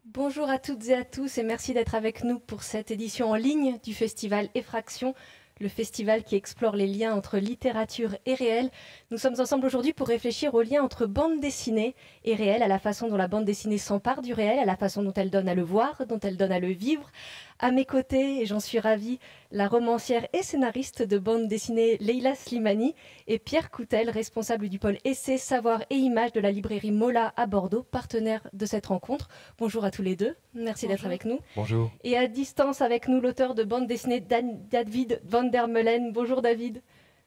Bonjour à toutes et à tous et merci d'être avec nous pour cette édition en ligne du festival Effraction, le festival qui explore les liens entre littérature et réel. Nous sommes ensemble aujourd'hui pour réfléchir aux liens entre bande dessinée et réel, à la façon dont la bande dessinée s'empare du réel, à la façon dont elle donne à le voir, dont elle donne à le vivre. À mes côtés, et j'en suis ravie, la romancière et scénariste de bande dessinée Leila Slimani et Pierre Coutel, responsable du pôle Essai, Savoir et Images de la librairie Mola à Bordeaux, partenaire de cette rencontre. Bonjour à tous les deux, merci d'être avec nous. Bonjour. Et à distance avec nous, l'auteur de bande dessinée David van der Meulen. Bonjour David.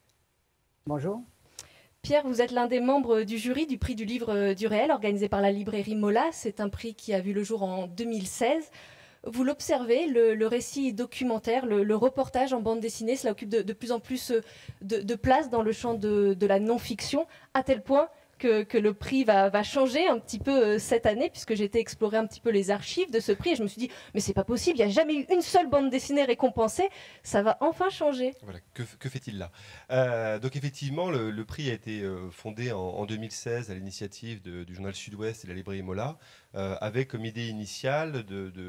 Bonjour. Pierre, vous êtes l'un des membres du jury du prix du livre du réel organisé par la librairie Mola. C'est un prix qui a vu le jour en 2016. Vous l'observez, le récit documentaire, le reportage en bande dessinée, cela occupe de plus en plus de place dans le champ de la non-fiction, à tel point que le prix va changer un petit peu cette année, puisque j'ai été explorer un petit peu les archives de ce prix, et je me suis dit, mais c'est pas possible, il n'y a jamais eu une seule bande dessinée récompensée, ça va enfin changer. Voilà, que fait-il là? Donc effectivement, le prix a été fondé en 2016 à l'initiative du journal Sud-Ouest et de la librairie Mola, avec comme idée initiale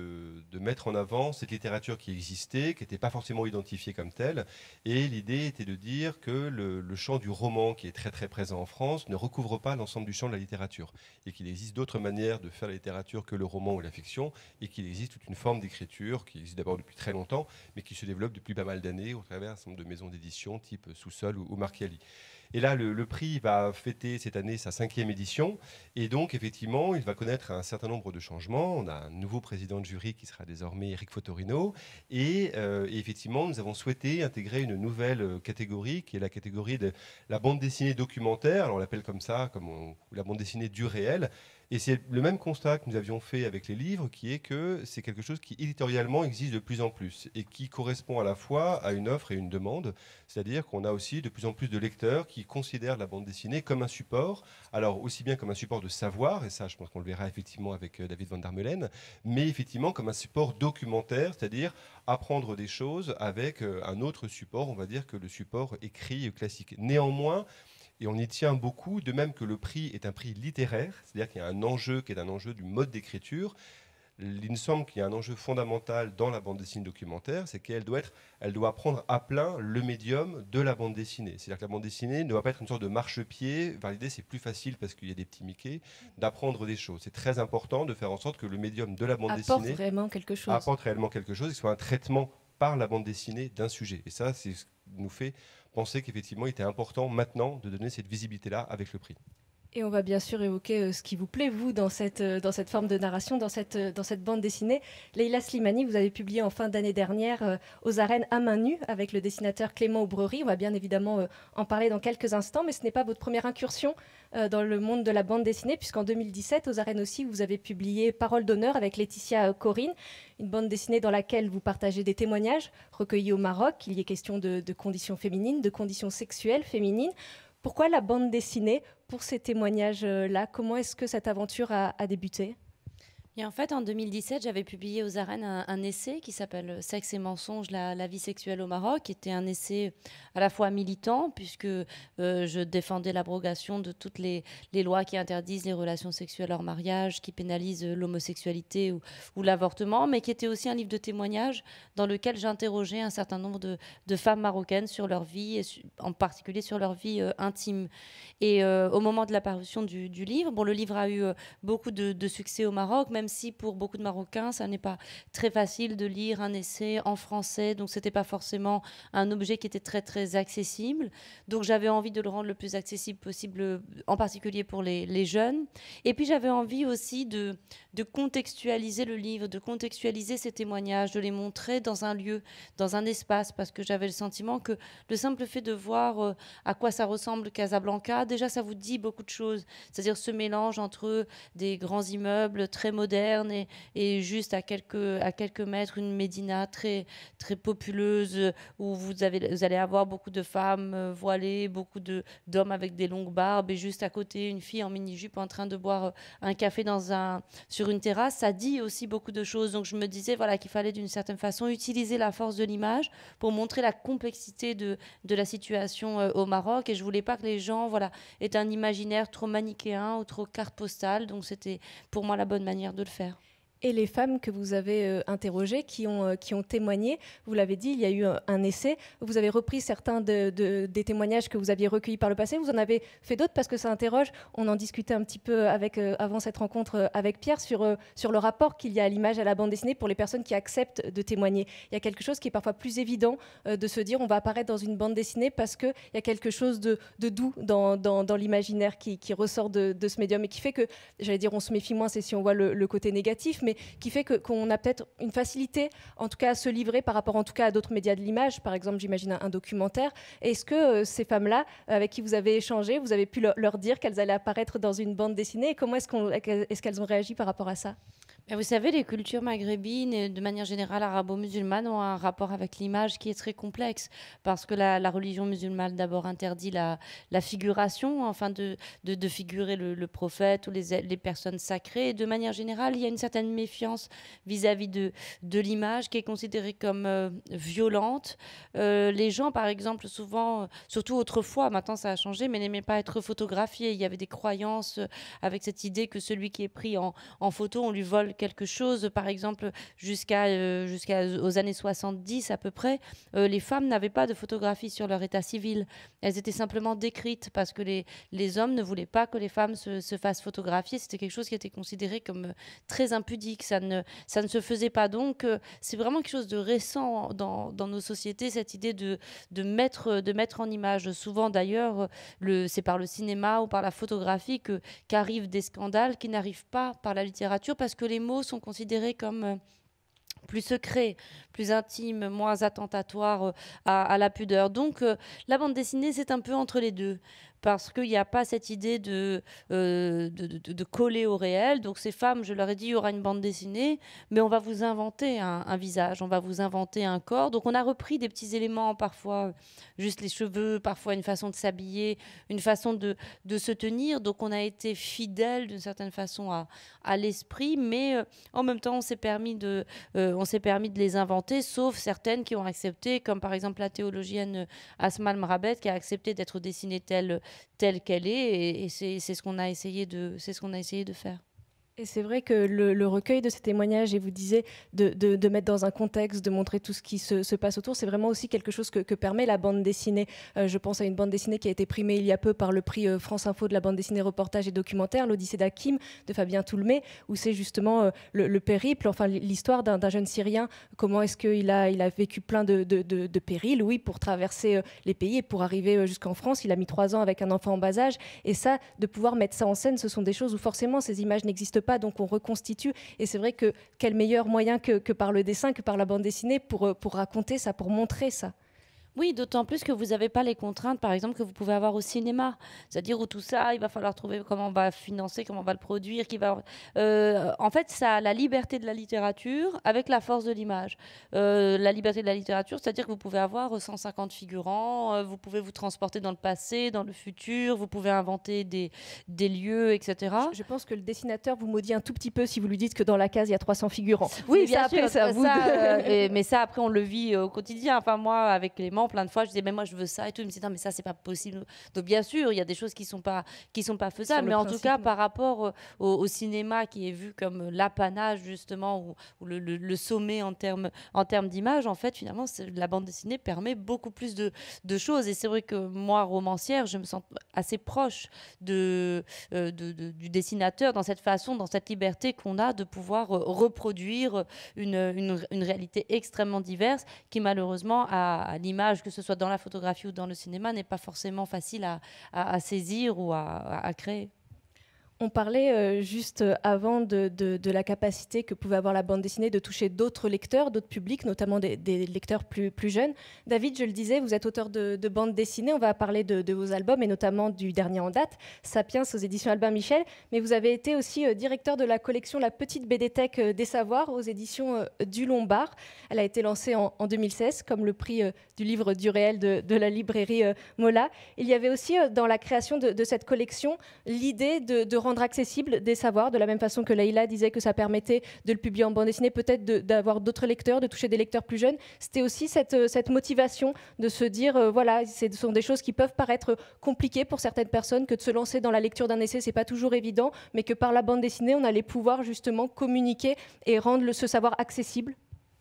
de mettre en avant cette littérature qui existait, qui n'était pas forcément identifiée comme telle. Et l'idée était de dire que le champ du roman, qui est très très présent en France, ne recouvre pas l'ensemble du champ de la littérature. Et qu'il existe d'autres manières de faire la littérature que le roman ou la fiction, et qu'il existe toute une forme d'écriture qui existe d'abord depuis très longtemps, mais qui se développe depuis pas mal d'années au travers d'un certain nombre de maisons d'édition type Sous-Sol ou Marchiali. Et là, le prix va fêter cette année sa 5e édition. Et donc, effectivement, il va connaître un certain nombre de changements. On a un nouveau président de jury qui sera désormais Eric Fotorino. Et effectivement, nous avons souhaité intégrer une nouvelle catégorie, qui est la catégorie de la bande dessinée documentaire. Alors, on l'appelle comme ça, ou la bande dessinée du réel. Et c'est le même constat que nous avions fait avec les livres, qui est que c'est quelque chose qui éditorialement existe de plus en plus et qui correspond à la fois à une offre et une demande. C'est-à-dire qu'on a aussi de plus en plus de lecteurs qui considèrent la bande dessinée comme un support, alors aussi bien comme un support de savoir, et ça je pense qu'on le verra effectivement avec David van der Meulen, mais effectivement comme un support documentaire, c'est-à-dire apprendre des choses avec un autre support, on va dire que le support écrit classique. Néanmoins, et on y tient beaucoup, de même que le prix est un prix littéraire, c'est-à-dire qu'il y a un enjeu qui est un enjeu du mode d'écriture. Il me semble qu'il y a un enjeu fondamental dans la bande dessinée documentaire, c'est elle doit prendre à plein le médium de la bande dessinée. C'est-à-dire que la bande dessinée ne doit pas être une sorte de marchepied. Enfin, l'idée, c'est plus facile parce qu'il y a des petits Mickey d'apprendre des choses. C'est très important de faire en sorte que le médium de la bande dessinée Vraiment quelque chose. apporte réellement quelque chose et soit un traitement par la bande dessinée d'un sujet. Et ça, c'est ce qui nous fait penser qu'effectivement, il était important maintenant de donner cette visibilité-là avec le prix. Et on va bien sûr évoquer ce qui vous plaît, vous, dans cette forme de narration, dans cette bande dessinée. Leila Slimani, vous avez publié en fin d'année dernière Aux arènes à main nue avec le dessinateur Clément Aubrerie. On va bien évidemment en parler dans quelques instants, mais ce n'est pas votre première incursion dans le monde de la bande dessinée, puisqu'en 2017, aux arènes aussi, vous avez publié Parole d'honneur avec Laetitia Corinne, une bande dessinée dans laquelle vous partagez des témoignages recueillis au Maroc. Il y est question de conditions féminines, de conditions sexuelles féminines. Pourquoi la bande dessinée pour ces témoignages-là? Comment est-ce que cette aventure a débuté? Et en fait, en 2017, j'avais publié aux arènes un essai qui s'appelle Sexe et mensonges, la vie sexuelle au Maroc, qui était un essai à la fois militant, puisque je défendais l'abrogation de toutes les lois qui interdisent les relations sexuelles hors mariage, qui pénalisent l'homosexualité ou l'avortement, mais qui était aussi un livre de témoignages dans lequel j'interrogeais un certain nombre de femmes marocaines sur leur vie, et en particulier sur leur vie intime. Et au moment de la parution du livre, bon, le livre a eu beaucoup de succès au Maroc, même si pour beaucoup de Marocains, ça n'est pas très facile de lire un essai en français, donc c'était pas forcément un objet qui était très très accessible. Donc j'avais envie de le rendre le plus accessible possible, en particulier pour les jeunes. Et puis j'avais envie aussi de contextualiser le livre, de contextualiser ces témoignages, de les montrer dans un lieu, dans un espace, parce que j'avais le sentiment que le simple fait de voir à quoi ça ressemble Casablanca, déjà ça vous dit beaucoup de choses. C'est-à-dire ce mélange entre des grands immeubles très modernes et juste à quelques mètres une médina très, très populeuse où vous allez avoir beaucoup de femmes voilées, beaucoup d'hommes avec des longues barbes et juste à côté une fille en mini-jupe en train de boire un café sur une terrasse. Ça dit aussi beaucoup de choses. Donc je me disais voilà, qu'il fallait d'une certaine façon utiliser la force de l'image pour montrer la complexité de la situation au Maroc, et je voulais pas que les gens voilà, aient un imaginaire trop manichéen ou trop carte postale. Donc c'était pour moi la bonne manière de le faire. Et les femmes que vous avez interrogées, qui ont témoigné, vous l'avez dit, il y a eu un essai. Vous avez repris certains des témoignages que vous aviez recueillis par le passé. Vous en avez fait d'autres parce que ça interroge. On en discutait un petit peu avant cette rencontre avec Pierre sur le rapport qu'il y a à l'image, à la bande dessinée pour les personnes qui acceptent de témoigner. Il y a quelque chose qui est parfois plus évident de se dire on va apparaître dans une bande dessinée parce qu'il y a quelque chose de doux dans l'imaginaire qui ressort de ce médium et qui fait que, j'allais dire, on se méfie moins, c'est si on voit le côté négatif, mais qui fait qu'on a peut-être une facilité, en tout cas, à se livrer par rapport, en tout cas, à d'autres médias de l'image. Par exemple, j'imagine un documentaire. Est-ce que ces femmes-là, avec qui vous avez échangé, vous avez pu leur dire qu'elles allaient apparaître dans une bande dessinée et comment est-ce qu'elles ont réagi par rapport à ça? Vous savez, les cultures maghrébines et de manière générale arabo-musulmanes ont un rapport avec l'image qui est très complexe parce que la religion musulmane d'abord interdit la figuration, enfin de figurer le prophète ou les personnes sacrées. Et de manière générale, il y a une certaine méfiance vis-à-vis de l'image qui est considérée comme violente. Les gens, par exemple, souvent, surtout autrefois, maintenant ça a changé, mais n'aimaient pas être photographiés. Il y avait des croyances avec cette idée que celui qui est pris en photo, on lui vole quelque chose. Par exemple, jusqu'aux années 70 à peu près, les femmes n'avaient pas de photographie sur leur état civil. Elles étaient simplement décrites parce que les hommes ne voulaient pas que les femmes se fassent photographier. C'était quelque chose qui était considéré comme très impudique. Ça ne se faisait pas. Donc, c'est vraiment quelque chose de récent dans nos sociétés, cette idée de mettre en image. Souvent, d'ailleurs, c'est par le cinéma ou par la photographie qu'arrivent des scandales qui n'arrivent pas par la littérature parce que les mots sont considérés comme plus secrets, plus intimes, moins attentatoires à la pudeur. Donc, la bande dessinée, c'est un peu entre les deux. Parce qu'il n'y a pas cette idée de coller au réel. Donc ces femmes, je leur ai dit, il y aura une bande dessinée, mais on va vous inventer un visage, on va vous inventer un corps. Donc on a repris des petits éléments, parfois juste les cheveux, parfois une façon de s'habiller, une façon de se tenir. Donc on a été fidèle d'une certaine façon à l'esprit, mais en même temps on s'est permis de les inventer, sauf certaines qui ont accepté, comme par exemple la théologienne Asma Al-Mrabet, qui a accepté d'être dessinée telle qu'elle est, et c'est ce qu'on a essayé de faire. Et c'est vrai que le recueil de ces témoignages, et vous disiez de mettre dans un contexte, de montrer tout ce qui se passe autour, c'est vraiment aussi quelque chose que permet la bande dessinée. Je pense à une bande dessinée qui a été primée il y a peu par le prix France Info de la bande dessinée reportage et documentaire, l'Odyssée d'Hakim de Fabien Toulmé, où c'est justement le périple, enfin l'histoire d'un jeune Syrien, comment est-ce qu'il a vécu plein de périls, oui, pour traverser les pays et pour arriver jusqu'en France. Il a mis 3 ans avec un enfant en bas âge. Et ça, de pouvoir mettre ça en scène, ce sont des choses où forcément ces images n'existent pas, donc on reconstitue. Et c'est vrai que quel meilleur moyen que par le dessin, que par la bande dessinée pour raconter ça, pour montrer ça. Oui, d'autant plus que vous n'avez pas les contraintes, par exemple, que vous pouvez avoir au cinéma. C'est-à-dire où tout ça, il va falloir trouver comment on va financer, comment on va le produire. En fait, ça a la liberté de la littérature avec la force de l'image. La liberté de la littérature, c'est-à-dire que vous pouvez avoir 150 figurants, vous pouvez vous transporter dans le passé, dans le futur, vous pouvez inventer des lieux, etc. Je pense que le dessinateur vous maudit un tout petit peu si vous lui dites que dans la case, il y a 300 figurants. Oui, mais bien ça, sûr. Après, ça, mais ça, après, on le vit au quotidien. Enfin, moi, avec Clément, plein de fois, je disais, mais moi, je veux ça et tout. Il me disait, non, mais ça, c'est pas possible. Donc, bien sûr, il y a des choses qui sont pas faisables. Mais en tout cas, par rapport au cinéma, qui est vu comme l'apanage, justement, ou le sommet en termes d'image, en fait, finalement, la bande dessinée permet beaucoup plus de choses. Et c'est vrai que moi, romancière, je me sens assez proche du dessinateur dans cette façon, dans cette liberté qu'on a de pouvoir reproduire une réalité extrêmement diverse qui, malheureusement, à l'image, que ce soit dans la photographie ou dans le cinéma, n'est pas forcément facile à saisir ou à créer. On parlait juste avant de la capacité que pouvait avoir la bande dessinée de toucher d'autres lecteurs, d'autres publics, notamment des lecteurs plus jeunes. David, je le disais, vous êtes auteur de bande dessinée. On va parler de vos albums et notamment du dernier en date, Sapiens aux éditions Albin Michel. Mais vous avez été aussi directeur de la collection La Petite BDthèque des Savoirs aux éditions du Lombard. Elle a été lancée en 2016 comme le prix du livre du réel de la librairie Mola. Il y avait aussi dans la création de cette collection l'idée de rendre accessible des savoirs, de la même façon que Leïla disait que ça permettait de le publier en bande dessinée, peut-être d'avoir d'autres lecteurs, de toucher des lecteurs plus jeunes. C'était aussi cette motivation de se dire, voilà, ce sont des choses qui peuvent paraître compliquées pour certaines personnes, que de se lancer dans la lecture d'un essai, c'est pas toujours évident, mais que par la bande dessinée, on allait pouvoir justement communiquer et rendre ce savoir accessible.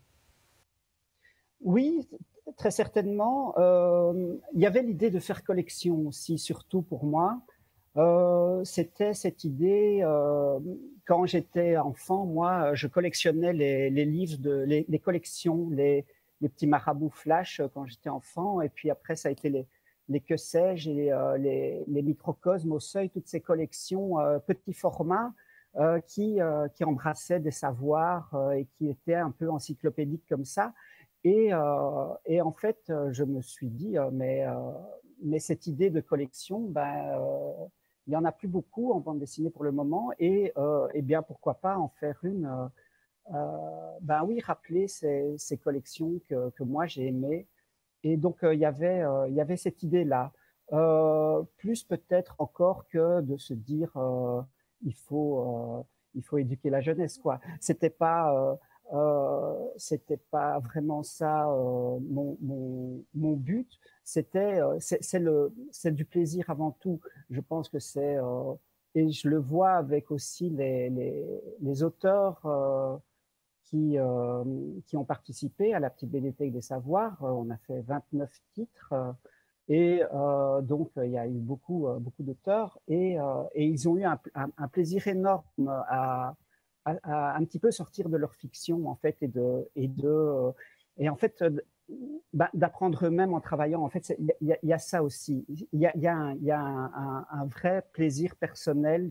Oui, très certainement. Il y avait l'idée de faire collection aussi, surtout pour moi. C'était cette idée, quand j'étais enfant, moi, je collectionnais les livres, les collections, les petits marabouts flash quand j'étais enfant, et puis après, ça a été les que sais-je, et les microcosmes au seuil, toutes ces collections petits formats qui embrassaient des savoirs et qui étaient un peu encyclopédiques comme ça. Et en fait, je me suis dit, mais cette idée de collection, il n'y en a plus beaucoup en bande dessinée pour le moment, et bien pourquoi pas en faire une, oui, rappeler ces collections que moi j'ai aimées. Et donc il y avait cette idée-là, plus peut-être encore que de se dire il faut éduquer la jeunesse, quoi. C'était pas vraiment ça mon but. C'est du plaisir avant tout. Je pense que et je le vois avec aussi les auteurs qui ont participé à la petite bibliothèque des savoirs. On a fait 29 titres. Et donc, il y a eu beaucoup d'auteurs, et ils ont eu un plaisir énorme à un petit peu sortir de leur fiction, en fait, et en fait, d'apprendre eux-mêmes en travaillant. En fait, il y a ça aussi. Il y a un vrai plaisir personnel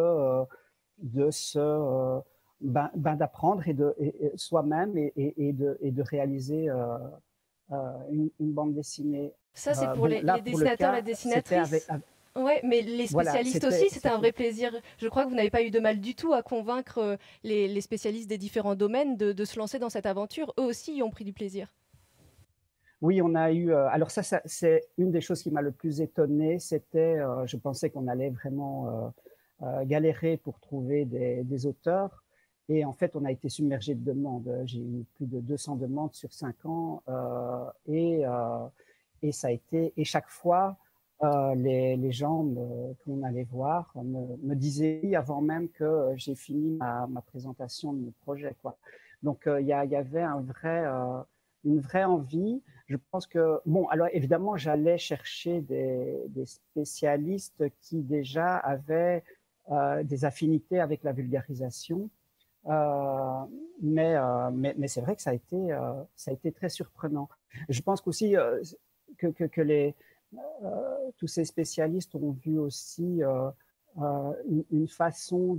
d'apprendre et soi-même et de réaliser une bande dessinée. Ça, c'est pour les dessinateurs, les dessinatrices. Oui, mais les spécialistes aussi, c'était un vrai plaisir. Je crois que vous n'avez pas eu de mal du tout à convaincre les spécialistes des différents domaines de se lancer dans cette aventure. Eux aussi y ont pris du plaisir. Oui, on a eu. Alors ça, c'est une des choses qui m'a le plus étonné. C'était, je pensais qu'on allait vraiment galérer pour trouver des auteurs. Et en fait, on a été submergé de demandes. J'ai eu plus de 200 demandes sur 5 ans. Et ça a été. Et chaque fois, les gens qu'on allait voir me disaient oui avant même que j'ai fini ma présentation de mon projet, quoi. Donc, il y avait une vraie envie. Je pense que, bon, alors évidemment, j'allais chercher des spécialistes qui déjà avaient des affinités avec la vulgarisation. Mais c'est vrai que ça a été très surprenant. Je pense qu'aussi que tous ces spécialistes ont vu aussi une façon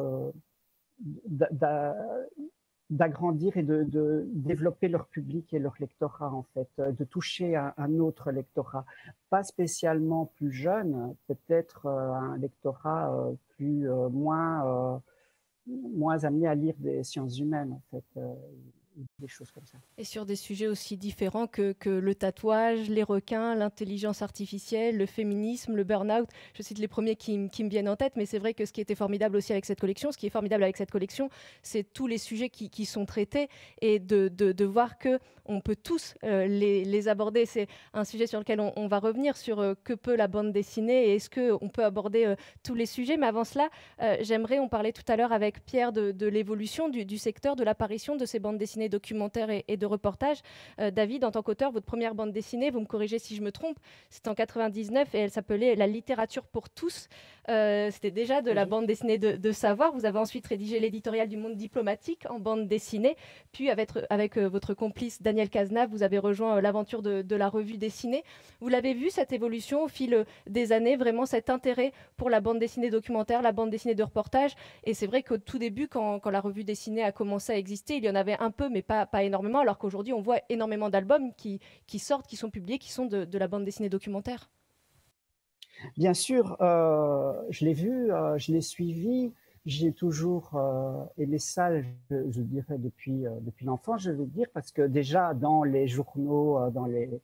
d'agrandir et de développer leur public et leur lectorat, en fait, de toucher un autre lectorat, pas spécialement plus jeune, peut-être un lectorat moins amené à lire des sciences humaines, en fait, des choses comme ça. Et sur des sujets aussi différents que le tatouage, les requins, l'intelligence artificielle, le féminisme, le burn-out. Je cite les premiers qui me viennent en tête, mais c'est vrai que ce qui était formidable aussi avec cette collection, ce qui est formidable avec cette collection, c'est tous les sujets qui sont traités et de voir que on peut tous les aborder. C'est un sujet sur lequel on va revenir, sur que peut la bande dessinée et est-ce qu'on peut aborder tous les sujets. Mais avant cela, on parlait tout à l'heure avec Pierre de l'évolution du secteur, de l'apparition de ces bandes dessinées documentaires et de reportages. David, en tant qu'auteur, votre première bande dessinée, vous me corrigez si je me trompe, c'était en 99 et elle s'appelait La littérature pour tous. C'était déjà de la bande dessinée de savoir. Vous avez ensuite rédigé l'éditorial du Monde diplomatique en bande dessinée. Puis avec votre complice Daniel Cazenave, vous avez rejoint l'aventure de la revue dessinée. Vous l'avez vu, cette évolution au fil des années, vraiment cet intérêt pour la bande dessinée documentaire, la bande dessinée de reportage. Et c'est vrai qu'au tout début, quand la revue dessinée a commencé à exister, il y en avait un peu, mais pas énormément, alors qu'aujourd'hui, on voit énormément d'albums qui sortent, qui sont publiés, qui sont de la bande dessinée documentaire. Bien sûr, je l'ai vu, je l'ai suivi, j'ai toujours aimé ça, je dirais depuis l'enfance, je veux dire, parce que déjà dans les journaux, dans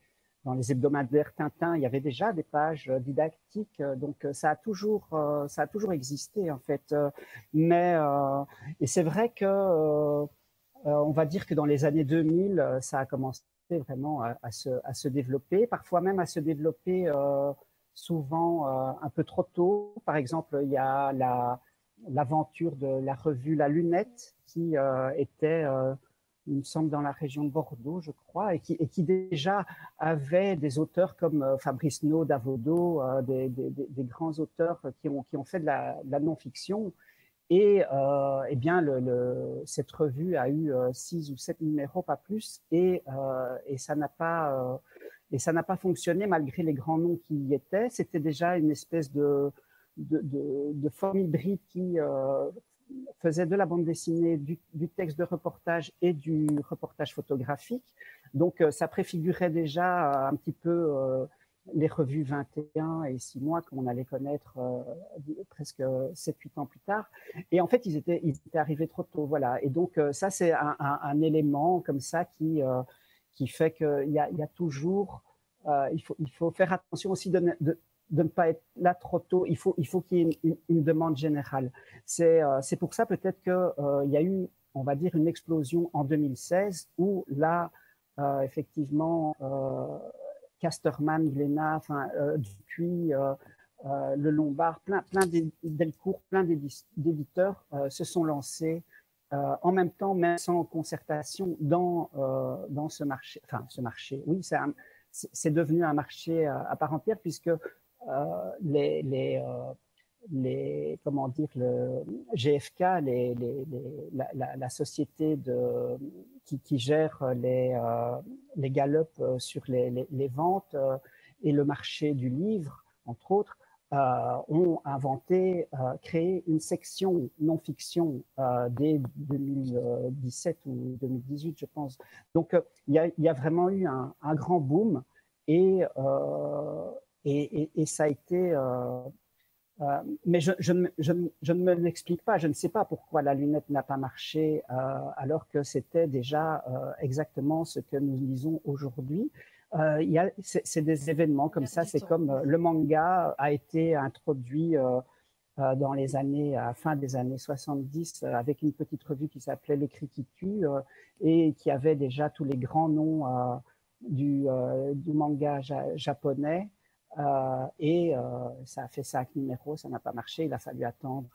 dans les hebdomadaires Tintin, il y avait déjà des pages didactiques, donc ça a toujours existé en fait. Mais et c'est vrai que on va dire que dans les années 2000, ça a commencé vraiment à se développer, parfois même à se développer souvent un peu trop tôt. Par exemple, il y a l'aventure de la revue La Lunette qui était, il me semble, dans la région de Bordeaux, je crois, et qui déjà avait des auteurs comme Fabrice Naud, Davodo, des grands auteurs qui ont fait de la non-fiction. Et eh bien, cette revue a eu 6 ou 7 numéros, pas plus, et ça n'a pas fonctionné malgré les grands noms qui y étaient. C'était déjà une espèce de forme hybride qui faisait de la bande dessinée, du texte de reportage et du reportage photographique. Donc, ça préfigurait déjà un petit peu les revues 21 et 6 mois qu'on allait connaître presque 7-8 ans plus tard. Et en fait, ils étaient arrivés trop tôt. Voilà. Et donc, ça, c'est un élément comme ça qui fait qu'il y a toujours... il faut faire attention aussi de ne pas être là trop tôt. Il faut qu'il y ait une demande générale. C'est pour ça peut-être qu'il y a eu, on va dire, une explosion en 2016 où là, effectivement, Casterman, Glénat, Dupuis, Le Lombard, plein Delcourt, plein d'éditeurs se sont lancés en même temps, même sans concertation, dans ce marché. Enfin, ce marché, oui, c'est devenu un marché à part entière puisque comment dire, le GFK, la société qui gère les gallops sur les ventes et le marché du livre, entre autres, ont créé une section non-fiction dès 2017 ou 2018, je pense. Donc, il y a vraiment eu un grand boom et ça a été... mais je ne me l'explique pas. Je ne sais pas pourquoi La Lunette n'a pas marché alors que c'était déjà exactement ce que nous lisons aujourd'hui. C'est des événements comme ça. C'est comme le manga a été introduit dans les années, à fin des années 70, avec une petite revue qui s'appelait L'écrit qui tue et qui avait déjà tous les grands noms du manga japonais. Et ça a fait 5 numéros, ça n'a pas marché. Il a fallu attendre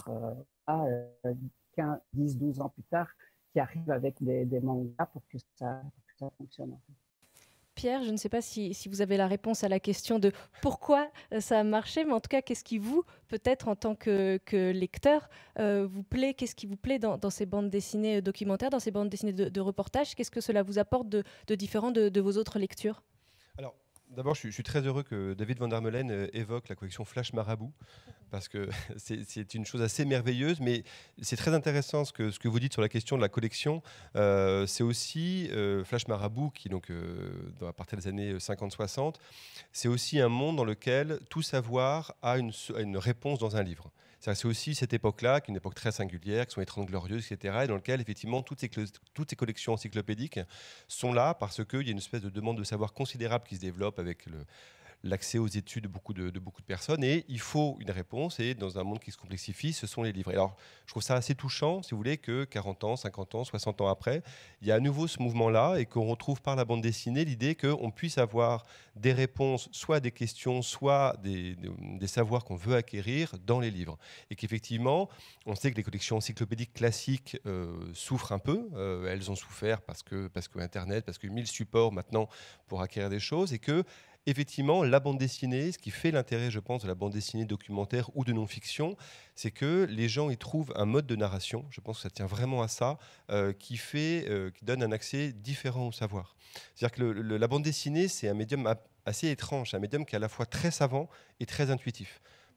10, 12 ans plus tard qu'il arrive avec des mangas pour que ça fonctionne. En fait. Pierre, je ne sais pas si vous avez la réponse à la question de pourquoi ça a marché, mais en tout cas, qu'est-ce qui vous, peut-être en tant que lecteur, vous plaît, qu'est-ce qui vous plaît dans ces bandes dessinées documentaires, dans ces bandes dessinées de reportage? Qu'est-ce que cela vous apporte de différent de vos autres lectures? Alors, d'abord, je suis très heureux que David Van der Meulen évoque la collection Flash Marabout, parce que c'est une chose assez merveilleuse, mais c'est très intéressant ce que vous dites sur la question de la collection. C'est aussi Flash Marabout, qui donc à partir des années 50-60, c'est aussi un monde dans lequel tout savoir a une réponse dans un livre. C'est aussi cette époque-là, qui est une époque très singulière, qui sont les 30 Glorieuses, etc., et dans lequel, effectivement, toutes ces collections encyclopédiques sont là parce qu'il y a une espèce de demande de savoir considérable qui se développe avec l'accès aux études de beaucoup de personnes, et il faut une réponse, et dans un monde qui se complexifie, ce sont les livres. Et alors, je trouve ça assez touchant, si vous voulez, que 40 ans, 50 ans, 60 ans après, il y a à nouveau ce mouvement-là, et qu'on retrouve par la bande dessinée l'idée qu'on puisse avoir des réponses, soit à des questions, soit des savoirs qu'on veut acquérir dans les livres. Et qu'effectivement, on sait que les collections encyclopédiques classiques souffrent un peu, elles ont souffert parce que Internet, parce que 1000 supports maintenant pour acquérir des choses, et que effectivement, la bande dessinée, ce qui fait l'intérêt, je pense, de la bande dessinée documentaire ou de non-fiction, c'est que les gens y trouvent un mode de narration, je pense que ça tient vraiment à ça, qui donne un accès différent au savoir. C'est-à-dire que la bande dessinée, c'est un médium assez étrange, un médium qui est à la fois très savant et très intuitif.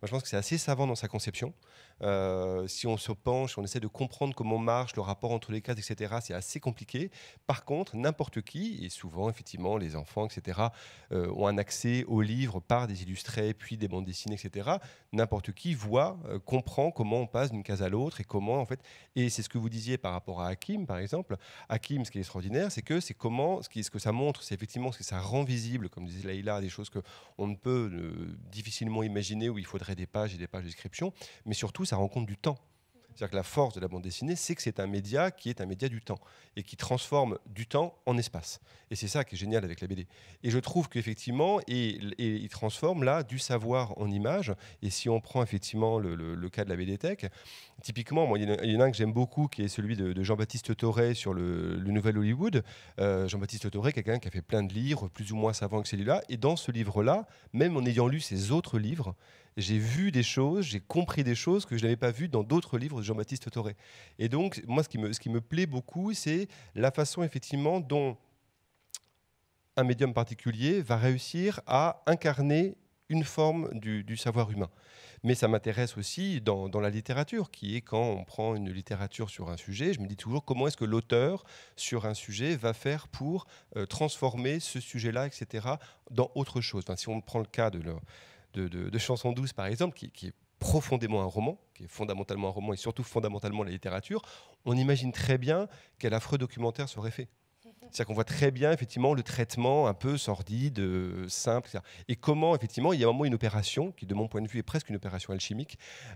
Moi, je pense que c'est assez savant dans sa conception. Si on se penche, on essaie de comprendre comment marche le rapport entre les cases, etc., c'est assez compliqué. Par contre, n'importe qui, et souvent, effectivement, les enfants, etc., ont un accès aux livres par des illustrés, puis des bandes dessinées, etc. N'importe qui voit, comprend comment on passe d'une case à l'autre et comment, en fait... Et c'est ce que vous disiez par rapport à Hakim, par exemple. Hakim, ce qui est extraordinaire, c'est que ce que ça montre, c'est effectivement ce que ça rend visible, comme disait Leïla, des choses qu'on ne peut difficilement imaginer, où il faudrait des pages et des pages de description, mais surtout, ça rend compte du temps. C'est-à-dire que la force de la bande dessinée, c'est que c'est un média qui est un média du temps et qui transforme du temps en espace. Et c'est ça qui est génial avec la BD. Et je trouve qu'effectivement, il transforme là du savoir en image. Et si on prend effectivement le cas de la BD Tech, typiquement, moi, il y en a un que j'aime beaucoup, qui est celui de Jean-Baptiste Toré sur le Nouvel Hollywood. Jean-Baptiste Toré, quelqu'un qui a fait plein de livres, plus ou moins savants que celui-là. Et dans ce livre-là, même en ayant lu ses autres livres, j'ai vu des choses, j'ai compris des choses que je n'avais pas vues dans d'autres livres de Jean-Baptiste Toré. Et donc, moi, ce qui me plaît beaucoup, c'est la façon, effectivement, dont un médium particulier va réussir à incarner une forme du savoir humain. Mais ça m'intéresse aussi dans la littérature, qui est quand on prend une littérature sur un sujet, je me dis toujours comment est-ce que l'auteur, sur un sujet, va faire pour transformer ce sujet-là, etc., dans autre chose. Enfin, si on prend le cas de Chanson douce, par exemple, qui est profondément un roman, qui est fondamentalement un roman et surtout fondamentalement la littérature, on imagine très bien quel affreux documentaire serait fait. C'est-à-dire qu'on voit très bien effectivement le traitement un peu sordide, simple, etc. Et comment effectivement il y a un moment une opération qui, de mon point de vue, est presque une opération alchimique,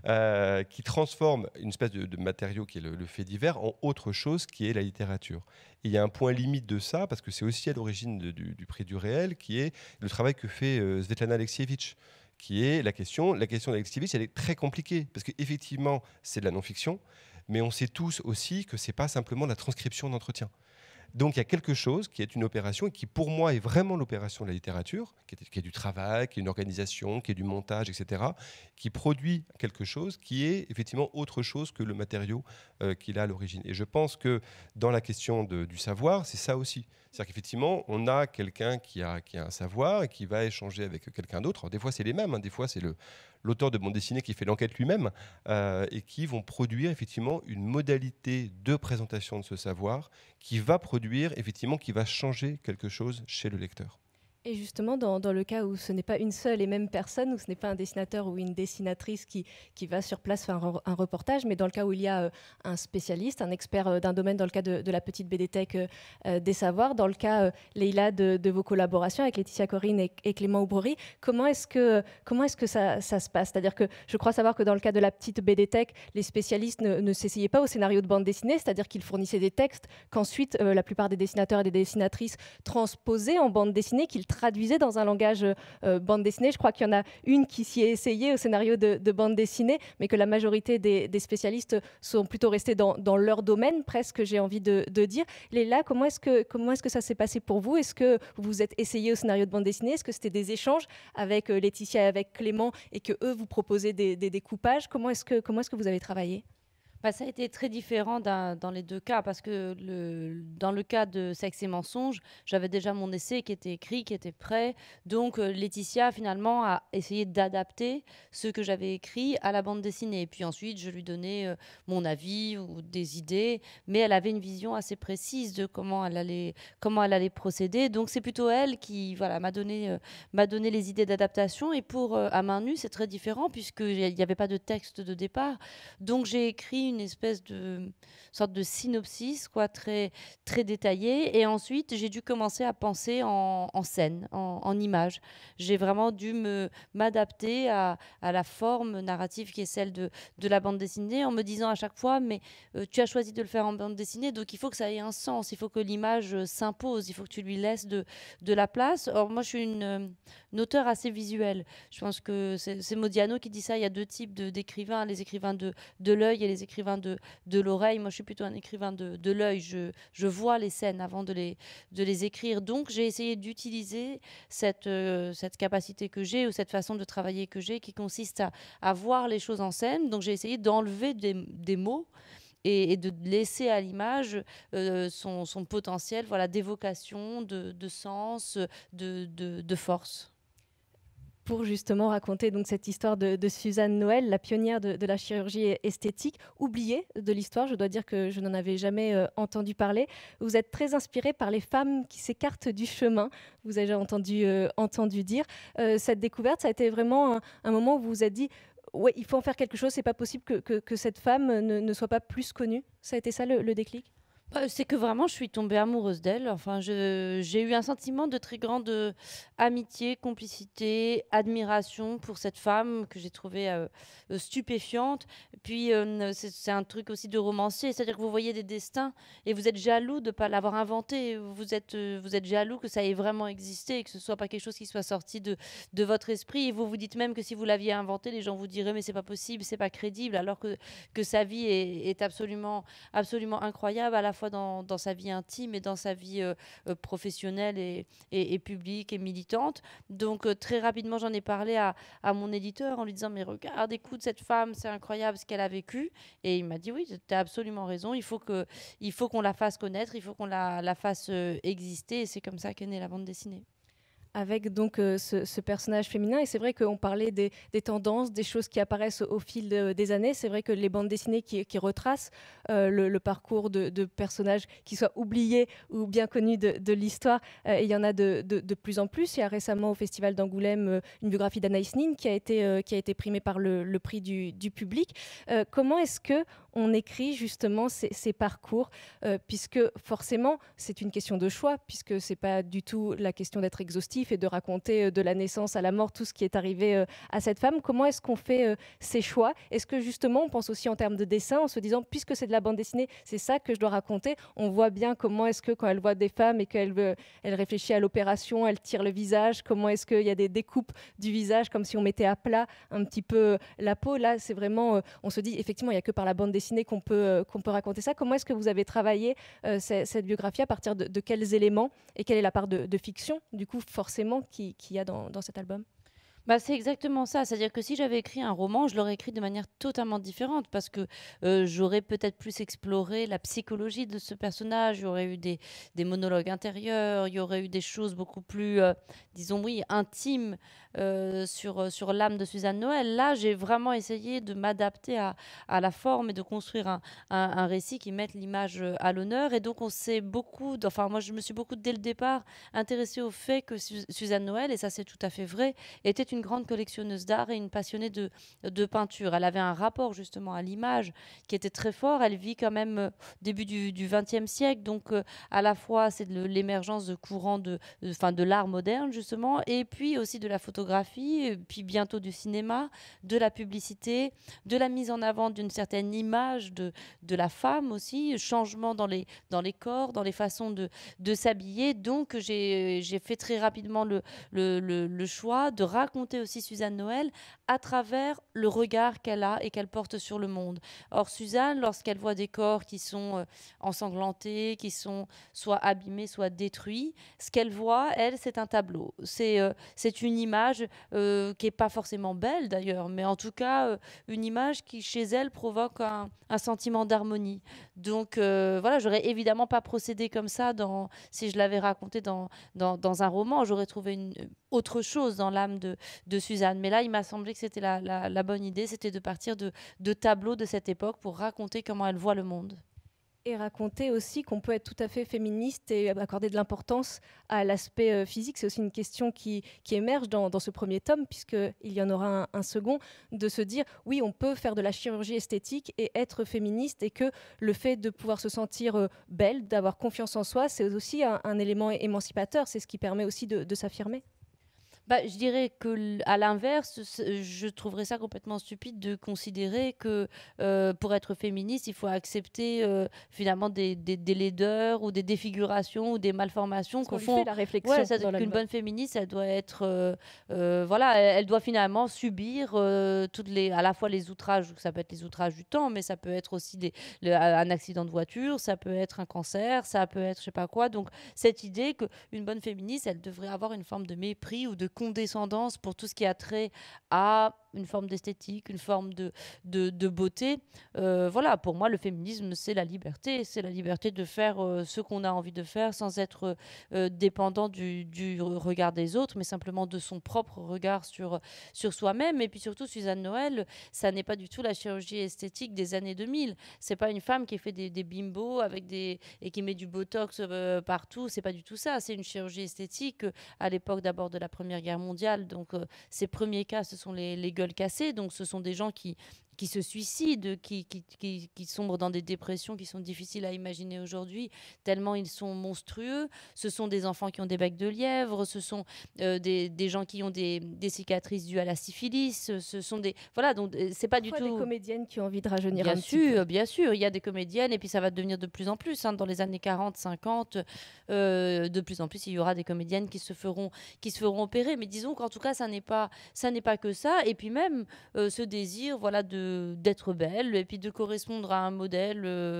qui transforme une espèce de matériau qui est le fait divers en autre chose qui est la littérature. Et il y a un point limite de ça, parce que c'est aussi à l'origine du prix du réel, qui est le travail que fait Svetlana Alexievitch, qui est la question d'Alexievitch, elle est très compliquée, parce qu'effectivement, c'est de la non-fiction, mais on sait tous aussi que ce n'est pas simplement la transcription d'entretien. Donc il y a quelque chose qui est une opération et qui pour moi est vraiment l'opération de la littérature, qui est du travail, qui est une organisation, qui est du montage, etc., qui produit quelque chose qui est effectivement autre chose que le matériau qu'il a à l'origine. Et je pense que dans la question du savoir, c'est ça aussi. C'est-à-dire qu'effectivement, on a quelqu'un qui a un savoir et qui va échanger avec quelqu'un d'autre. Alors, des fois, c'est les mêmes, hein. Des fois, c'est l'auteur de bande dessinée qui fait l'enquête lui-même et qui vont produire effectivement une modalité de présentation de ce savoir qui va produire, effectivement, qui va changer quelque chose chez le lecteur. Et justement, dans le cas où ce n'est pas une seule et même personne, où ce n'est pas un dessinateur ou une dessinatrice qui va sur place faire un reportage, mais dans le cas où il y a un spécialiste, un expert d'un domaine, dans le cas de la petite BD Tech des savoirs, dans le cas, Leïla, de vos collaborations avec Laetitia Corinne et Clément Aubrerie, comment est-ce que ça se passe? C'est-à-dire que je crois savoir que dans le cas de la petite BD Tech, les spécialistes ne s'essayaient pas au scénario de bande dessinée, c'est-à-dire qu'ils fournissaient des textes qu'ensuite la plupart des dessinateurs et des dessinatrices transposaient en bande dessinée, qu'ils traduisait dans un langage bande dessinée. Je crois qu'il y en a une qui s'y est essayée au scénario de bande dessinée, mais que la majorité des spécialistes sont plutôt restés dans leur domaine, presque, j'ai envie de dire. Léla, comment est-ce que ça s'est passé pour vous? Est-ce que vous vous êtes essayé au scénario de bande dessinée? Est-ce que c'était des échanges avec Laetitia et avec Clément et que eux vous proposaient des découpages? Comment est-ce que vous avez travaillé? Ça a été très différent dans les deux cas, parce que dans le cas de Sexe et mensonges, j'avais déjà mon essai qui était écrit, qui était prêt. Donc Laetitia, finalement, a essayé d'adapter ce que j'avais écrit à la bande dessinée. Et puis ensuite, je lui donnais mon avis ou des idées, mais elle avait une vision assez précise de comment elle allait procéder. Donc c'est plutôt elle qui m'a donné les idées d'adaptation. Et pour À main nue, c'est très différent, puisqu'il n'y avait pas de texte de départ. Donc j'ai écrit une espèce de sorte de synopsis, très, très détaillé. Et ensuite, j'ai dû commencer à penser en scène, en images. J'ai vraiment dû m'adapter à la forme narrative qui est celle de la bande dessinée, en me disant à chaque fois, mais tu as choisi de le faire en bande dessinée, donc il faut que ça ait un sens, il faut que l'image s'impose, il faut que tu lui laisses de la place. Or, moi, je suis une auteure assez visuelle. Je pense que c'est Modiano qui dit ça. Il y a deux types d'écrivains, les écrivains de l'œil et les écrivains de l'oreille. Moi, je suis plutôt un écrivain de l'œil. Je vois les scènes avant de les écrire. Donc, j'ai essayé d'utiliser cette capacité que j'ai, ou cette façon de travailler que j'ai, qui consiste à voir les choses en scène. Donc, j'ai essayé d'enlever des mots et de laisser à l'image son potentiel, d'évocation, de sens, de force. pour justement raconter donc cette histoire de Suzanne Noël, la pionnière de la chirurgie esthétique, oubliée de l'histoire. Je dois dire que je n'en avais jamais entendu parler. Vous êtes très inspiré par les femmes qui s'écartent du chemin. Vous avez déjà entendu dire. Cette découverte, ça a été vraiment un moment où vous vous êtes dit ouais, il faut en faire quelque chose, c'est pas possible que cette femme ne soit pas plus connue. Ça a été ça le déclic? C'est que vraiment, je suis tombée amoureuse d'elle. Enfin, j'ai eu un sentiment de très grande amitié, complicité, admiration pour cette femme que j'ai trouvée stupéfiante. Puis, c'est un truc aussi de romancier, c'est-à-dire que vous voyez des destins et vous êtes jaloux de ne pas l'avoir inventé. Vous êtes jaloux que ça ait vraiment existé et que ce ne soit pas quelque chose qui soit sorti de votre esprit. Et vous vous dites même que si vous l'aviez inventé, les gens vous diraient mais c'est pas possible, c'est pas crédible, alors que sa vie est absolument, absolument incroyable, à la fois dans sa vie intime et dans sa vie professionnelle et publique et militante. Donc très rapidement, j'en ai parlé à mon éditeur en lui disant mais regarde, écoute cette femme, c'est incroyable ce qu'elle a vécu. Et il m'a dit oui, tu as absolument raison, il faut qu'on la fasse connaître, il faut qu'on la fasse exister. Et c'est comme ça qu'est née la bande dessinée. Avec donc ce personnage féminin. Et c'est vrai qu'on parlait des tendances, des choses qui apparaissent au fil des années. C'est vrai que les bandes dessinées qui retracent le parcours de personnages qui soient oubliés ou bien connus de l'histoire, il y en a de plus en plus. Il y a récemment au Festival d'Angoulême une biographie d'Anaïs Nin qui a été primée par le prix du public. Comment est-ce qu'on écrit justement ces parcours, puisque forcément c'est une question de choix, puisque c'est pas du tout la question d'être exhaustif et de raconter de la naissance à la mort tout ce qui est arrivé à cette femme. Comment est-ce qu'on fait ces choix? Est-ce que justement on pense aussi en termes de dessin en se disant puisque c'est de la bande dessinée, c'est ça que je dois raconter? On voit bien comment est-ce que quand elle voit des femmes et qu'elle réfléchit à l'opération, elle tire le visage, comment est-ce qu'il y a des découpes du visage comme si on mettait à plat un petit peu la peau. Là c'est vraiment, on se dit effectivement il n'y a que par la bande dessinée qu'on peut raconter ça. Comment est-ce que vous avez travaillé cette biographie, à partir de quels éléments et quelle est la part de fiction du coup forcément qu'il y a dans cet album? C'est exactement ça. C'est-à-dire que si j'avais écrit un roman, je l'aurais écrit de manière totalement différente parce que j'aurais peut-être plus exploré la psychologie de ce personnage. Il y aurait eu des monologues intérieurs, il y aurait eu des choses beaucoup plus, disons oui, intimes sur l'âme de Suzanne Noël. Là, j'ai vraiment essayé de m'adapter à la forme et de construire un récit qui mette l'image à l'honneur. Et donc, moi, je me suis beaucoup, dès le départ, intéressée au fait que Suzanne Noël, et ça c'est tout à fait vrai, était une grande collectionneuse d'art et une passionnée de peinture. Elle avait un rapport justement à l'image qui était très fort. Elle vit quand même début du XXe siècle, donc à la fois c'est l'émergence de courants de l'art moderne justement, et puis aussi de la photographie, et puis bientôt du cinéma, de la publicité, de la mise en avant d'une certaine image de la femme aussi, changement dans les corps, dans les façons de s'habiller. Donc j'ai fait très rapidement le choix de raconter aussi Suzanne Noël à travers le regard qu'elle a et qu'elle porte sur le monde. Or, Suzanne, lorsqu'elle voit des corps qui sont ensanglantés, qui sont soit abîmés, soit détruits, ce qu'elle voit, elle, c'est un tableau. C'est une image qui n'est pas forcément belle d'ailleurs, mais en tout cas, une image qui, chez elle, provoque un sentiment d'harmonie. Donc, voilà, j'aurais évidemment pas procédé comme ça si je l'avais raconté dans un roman. J'aurais trouvé autre chose dans l'âme de Suzanne. Mais là, il m'a semblé que c'était la bonne idée, c'était de partir de tableaux de cette époque pour raconter comment elle voit le monde. Et raconter aussi qu'on peut être tout à fait féministe et accorder de l'importance à l'aspect physique. C'est aussi une question qui émerge dans ce premier tome, puisqu'il y en aura un second, de se dire, oui, on peut faire de la chirurgie esthétique et être féministe, et que le fait de pouvoir se sentir belle, d'avoir confiance en soi, c'est aussi un élément émancipateur. C'est ce qui permet aussi de s'affirmer. Je dirais que, à l'inverse, je trouverais ça complètement stupide de considérer que pour être féministe, il faut accepter finalement des laideurs ou des défigurations ou des malformations. Qu'au fond, la réflexion. Ouais, c'est-à-dire qu'une bonne féministe, elle doit être, voilà, elle doit finalement subir à la fois les outrages. Ça peut être les outrages du temps, mais ça peut être aussi un accident de voiture, ça peut être un cancer, ça peut être je sais pas quoi. Donc cette idée qu'une bonne féministe, elle devrait avoir une forme de mépris ou de condescendance pour tout ce qui a trait à une forme d'esthétique, une forme de beauté. Voilà, pour moi, le féminisme, c'est la liberté. C'est la liberté de faire ce qu'on a envie de faire sans être dépendant du regard des autres, mais simplement de son propre regard sur soi-même. Et puis surtout, Suzanne Noël, ça n'est pas du tout la chirurgie esthétique des années 2000. C'est pas une femme qui fait des bimbos et qui met du botox partout. C'est pas du tout ça. C'est une chirurgie esthétique à l'époque d'abord de la Première Guerre mondiale. Donc, ces premiers cas, ce sont les gueules cassées. Donc, ce sont des gens qui se suicident, qui sombrent dans des dépressions qui sont difficiles à imaginer aujourd'hui, tellement ils sont monstrueux. Ce sont des enfants qui ont des becs de lièvre, ce sont des gens qui ont des cicatrices dues à la syphilis, ce sont des... Voilà, donc c'est pas du Parfois des tout... comédiennes qui ont envie de rajeunir un Bien petit peu. sûr, bien sûr, il y a des comédiennes et puis ça va devenir de plus en plus. Dans les années 40, 50, de plus en plus, il y aura des comédiennes qui se feront opérer. Mais disons qu'en tout cas, ça n'est pas que ça. Et puis même ce désir, voilà, d'être belle et puis de correspondre à un modèle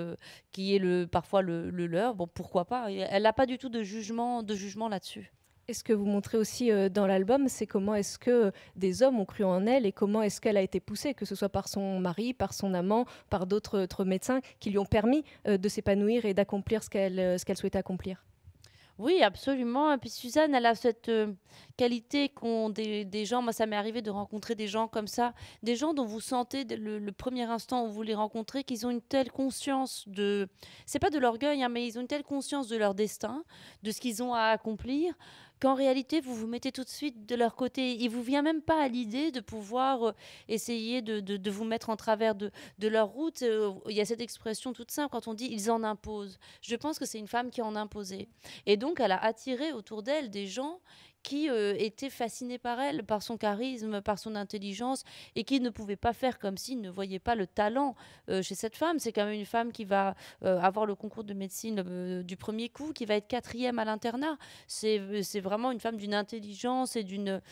qui est parfois le leur. Bon, pourquoi pas? Et elle n'a pas du tout de jugement là-dessus. Et ce que vous montrez aussi dans l'album, c'est comment est-ce que des hommes ont cru en elle et comment est-ce qu'elle a été poussée, que ce soit par son mari, par son amant, par d'autres autres médecins qui lui ont permis de s'épanouir et d'accomplir ce qu'elle souhaitait accomplir. Oui, absolument. Et puis Suzanne, elle a cette qualité qu'ont des gens. Moi, ça m'est arrivé de rencontrer des gens comme ça, des gens dont vous sentez dès le premier instant où vous les rencontrez qu'ils ont une telle conscience de. C'est pas de l'orgueil, hein, mais ils ont une telle conscience de leur destin, de ce qu'ils ont à accomplir, qu'en réalité, vous vous mettez tout de suite de leur côté. Il vous vient même pas à l'idée de pouvoir essayer de vous mettre en travers de leur route. Il y a cette expression toute simple quand on dit ils en imposent. Je pense que c'est une femme qui en imposait. Et donc, elle a attiré autour d'elle des gens qui étaient fascinés par elle, par son charisme, par son intelligence, et qui ne pouvaient pas faire comme s'ils ne voyaient pas le talent chez cette femme. C'est quand même une femme qui va avoir le concours de médecine du premier coup, qui va être 4e à l'internat. C'est vraiment une femme d'une intelligence et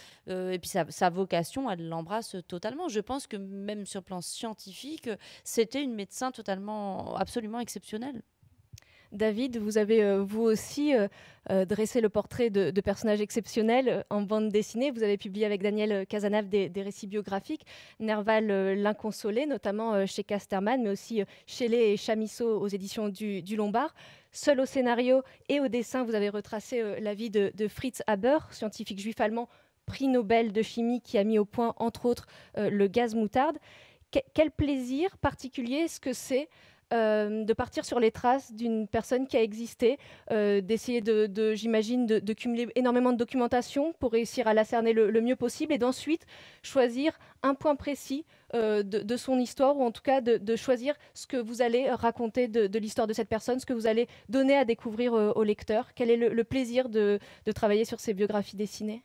et puis sa vocation, elle l'embrasse totalement. Je pense que même sur le plan scientifique, c'était une médecin absolument exceptionnelle. David, vous avez vous aussi dressé le portrait de personnages exceptionnels en bande dessinée. Vous avez publié avec Daniel Cazenave des récits biographiques, Nerval l'Inconsolé, notamment chez Casterman, mais aussi Shelley et Chamisso aux éditions du Lombard. Seul au scénario et au dessin, vous avez retracé la vie de Fritz Haber, scientifique juif allemand, prix Nobel de chimie, qui a mis au point, entre autres, le gaz moutarde. Quel plaisir particulier est-ce que c'est de partir sur les traces d'une personne qui a existé, d'essayer j'imagine, de cumuler énormément de documentation pour réussir à la cerner le mieux possible et d'ensuite choisir un point précis de son histoire, ou en tout cas de choisir ce que vous allez raconter de l'histoire de cette personne, ce que vous allez donner à découvrir au lecteur. Quel est le plaisir de travailler sur ces biographies dessinées?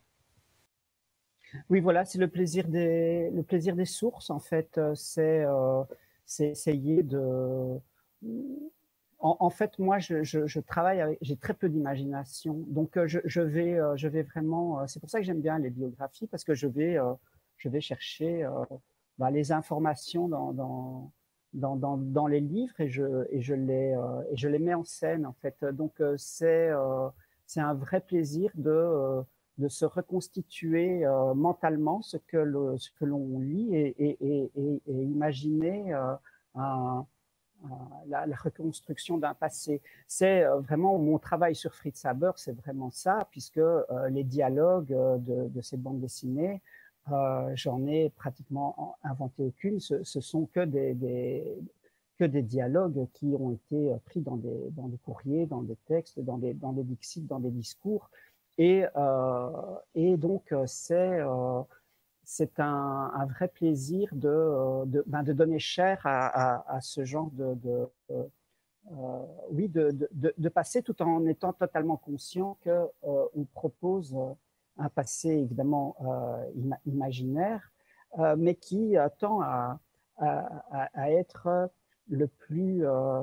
Oui, voilà, c'est le plaisir des sources, en fait. C'est essayer de... En fait, moi, je travaille avec... J'ai très peu d'imagination. Donc, je vais vraiment... C'est pour ça que j'aime bien les biographies, parce que je vais chercher les informations dans les livres et je les mets en scène, en fait. Donc, c'est un vrai plaisir de se reconstituer mentalement ce que l'on lit et imaginer la reconstruction d'un passé. C'est vraiment mon travail sur Fritz Haber, c'est vraiment ça, puisque les dialogues de ces bandes dessinées, j'en ai pratiquement inventé aucune. Ce sont que des dialogues qui ont été pris dans des courriers, dans des textes, dans des dixies, dans des discours. Et donc, c'est un vrai plaisir de donner chair à ce genre de passé, tout en étant totalement conscient qu'on propose un passé évidemment imaginaire, mais qui tend à être le plus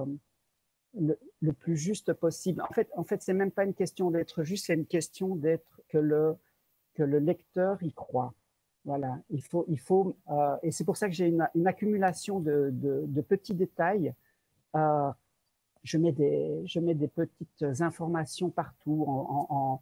juste possible. En fait, c'est même pas une question d'être juste, c'est une question que le lecteur y croit. Voilà, il faut et c'est pour ça que j'ai une accumulation de petits détails. Je mets des petites informations partout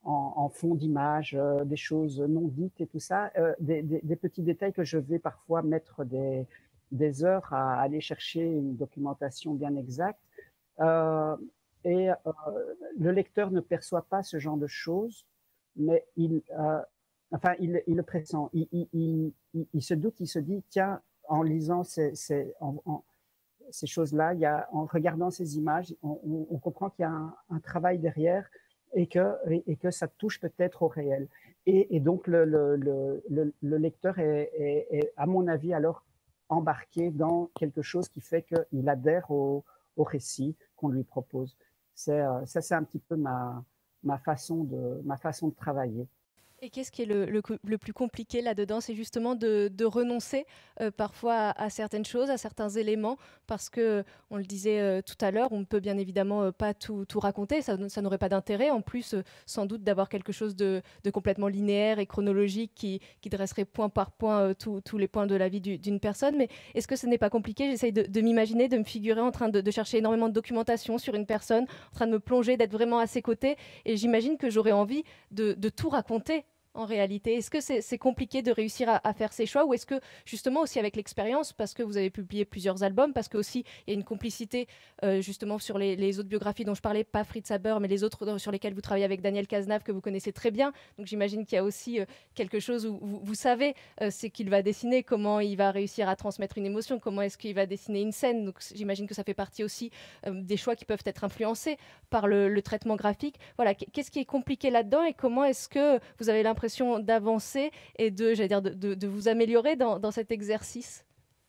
en fond d'image, des choses non dites et tout ça, des petits détails que je vais parfois mettre des heures à aller chercher une documentation bien exacte. Et le lecteur ne perçoit pas ce genre de choses, mais il le pressent. Il se doute, il se dit, tiens, en lisant ces choses-là, en regardant ces images, on comprend qu'il y a un travail derrière et que ça touche peut-être au réel. Et donc, le lecteur est, à mon avis, alors embarqué dans quelque chose qui fait qu'il adhère au récit qu'on lui propose. C'est un petit peu ma façon de travailler. Et qu'est-ce qui est le plus compliqué là-dedans? C'est justement de renoncer parfois à certaines choses, à certains éléments, parce que, on le disait tout à l'heure, on ne peut bien évidemment pas tout raconter, ça n'aurait pas d'intérêt. En plus, sans doute d'avoir quelque chose de complètement linéaire et chronologique qui dresserait point par point tous les points de la vie d'une personne. Mais est-ce que ce n'est pas compliqué? J'essaye de m'imaginer, de me figurer en train de chercher énormément de documentation sur une personne, en train de me plonger, d'être vraiment à ses côtés. Et j'imagine que j'aurais envie de tout raconter. En réalité, est-ce que c'est compliqué de réussir à faire ces choix, ou est-ce que justement aussi avec l'expérience, parce que vous avez publié plusieurs albums, parce que aussi il y a une complicité justement sur les autres biographies dont je parlais, pas Fritz Haber, mais les autres sur lesquelles vous travaillez avec Daniel Cazenave, que vous connaissez très bien. Donc j'imagine qu'il y a aussi quelque chose où vous savez c'est qu'il va dessiner, comment il va réussir à transmettre une émotion, comment est-ce qu'il va dessiner une scène. Donc j'imagine que ça fait partie aussi des choix qui peuvent être influencés par le traitement graphique. Voilà, qu'est-ce qui est compliqué là-dedans, et comment est-ce que vous avez l'impression d'avancer et de vous améliorer dans cet exercice?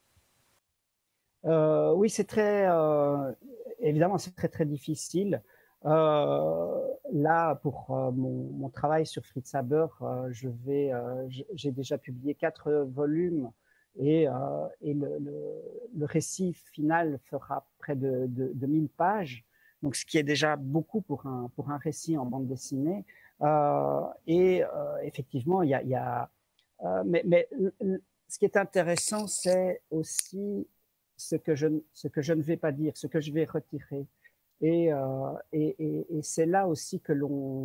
Oui, c'est évidemment, c'est très, très difficile. Là, pour mon travail sur Fritz Haber, j'ai déjà publié 4 volumes et le récit final fera près de 1000 pages. Donc, ce qui est déjà beaucoup pour un récit en bande dessinée. Effectivement, mais ce qui est intéressant, c'est aussi ce que je ne vais pas dire, ce que je vais retirer. Et c'est là aussi que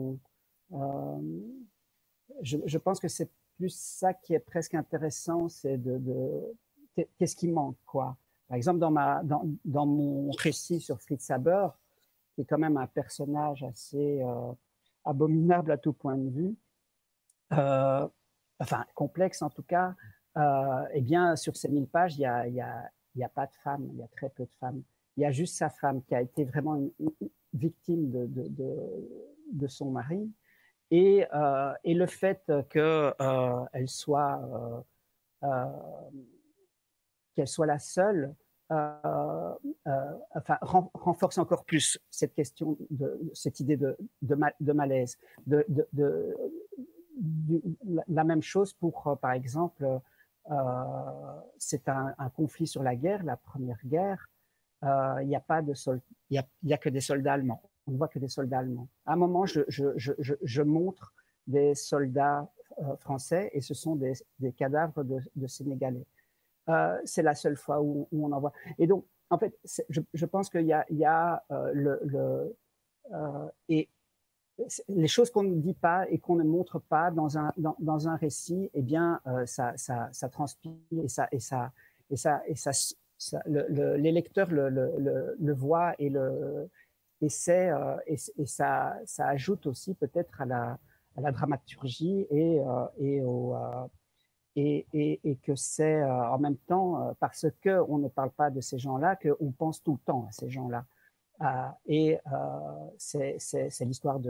je pense que c'est plus ça qui est presque intéressant, c'est qu'est-ce qui manque, quoi. Par exemple, dans mon récit sur Fritz Haber, qui est quand même un personnage assez abominable à tout point de vue, enfin complexe en tout cas, eh bien sur ces 1000 pages, il y a pas de femme, il y a très peu de femmes. Il y a juste sa femme qui a été vraiment une victime de son mari, et le fait qu'elle soit la seule, enfin, renforce encore plus cette question, cette idée de malaise. La même chose pour, par exemple, c'est un conflit sur la guerre, la première guerre. Il n'y a pas il y a que des soldats allemands. On ne voit que des soldats allemands. À un moment, je montre des soldats français, et ce sont des cadavres de Sénégalais. C'est la seule fois où on en voit. Et donc, en fait, je pense qu'il y a et les choses qu'on ne dit pas et qu'on ne montre pas dans un récit, eh bien, ça transpire, les lecteurs le voient, et ça ajoute aussi peut-être à la dramaturgie et que c'est en même temps, parce qu'on ne parle pas de ces gens-là, qu'on pense tout le temps à ces gens-là. C'est l'histoire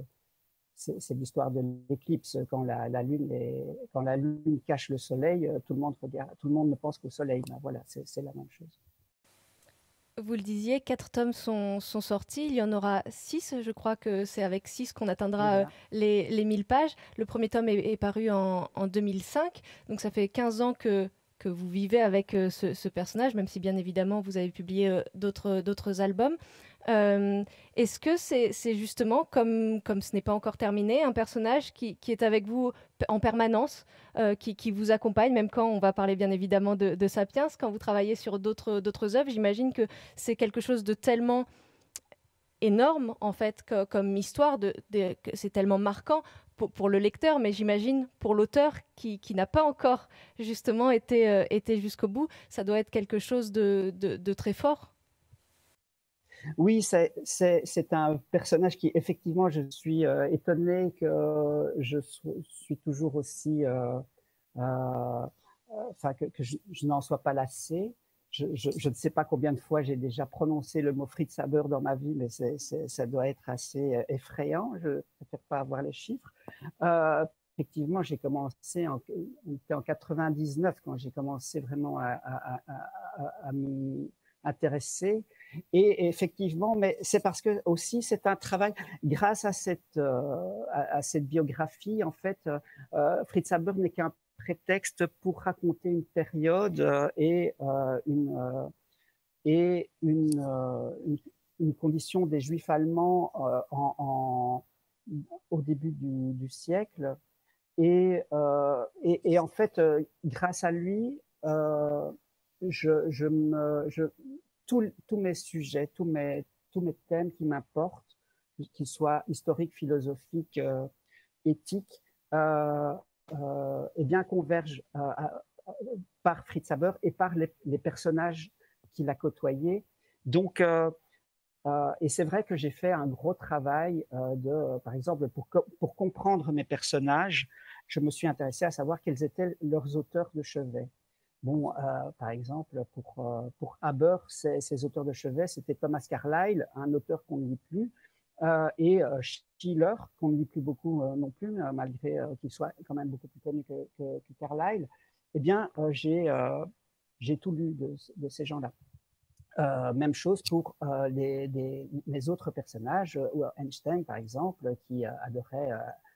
de l'éclipse. Quand la lune cache le soleil, tout le monde ne pense qu'au soleil. Ben voilà, c'est la même chose. Vous le disiez, 4 tomes sont sortis. Il y en aura 6. Je crois que c'est avec 6 qu'on atteindra les 1000 pages. Le premier tome est paru en 2005. Donc ça fait 15 ans que vous vivez avec ce personnage, même si bien évidemment vous avez publié d'autres albums. Est-ce que c'est justement, comme ce n'est pas encore terminé, un personnage qui est avec vous en permanence, qui vous accompagne, même quand on va parler bien évidemment de Sapiens, quand vous travaillez sur d'autres œuvres? J'imagine que c'est quelque chose de tellement énorme en fait comme histoire. C'est tellement marquant pour le lecteur, mais j'imagine pour l'auteur qui n'a pas encore justement été jusqu'au bout, ça doit être quelque chose de très fort. Oui, c'est un personnage qui, effectivement, je suis étonné que je suis toujours aussi, enfin que je n'en sois pas lassé. Je ne sais pas combien de fois j'ai déjà prononcé le mot Fritz Haber dans ma vie, mais ça doit être assez effrayant. Je ne préfère pas avoir les chiffres. Effectivement, j'ai commencé, on était en 99 quand j'ai commencé vraiment à m'y intéresser. Et effectivement, mais c'est parce que aussi c'est un travail, grâce à cette biographie, en fait, Fritz Haber n'est qu'un prétexte pour raconter une période et une condition des Juifs allemands au début du siècle. Et en fait, grâce à lui, tous mes sujets, tous mes thèmes qui m'importent, qu'ils soient historiques, philosophiques, éthiques, eh bien convergent par Fritz Haber et par les personnages qu'il a côtoyés. Donc, et c'est vrai que j'ai fait un gros travail par exemple, pour comprendre mes personnages, je me suis intéressé à savoir quels étaient leurs auteurs de chevet. Bon, par exemple, pour Haber, ses auteurs de chevet, c'était Thomas Carlyle, un auteur qu'on ne lit plus, et Schiller, qu'on ne lit plus beaucoup non plus, malgré qu'il soit quand même beaucoup plus connu que Carlyle. Eh bien, j'ai tout lu de ces gens-là. Même chose pour mes autres personnages, Einstein, par exemple, qui adorait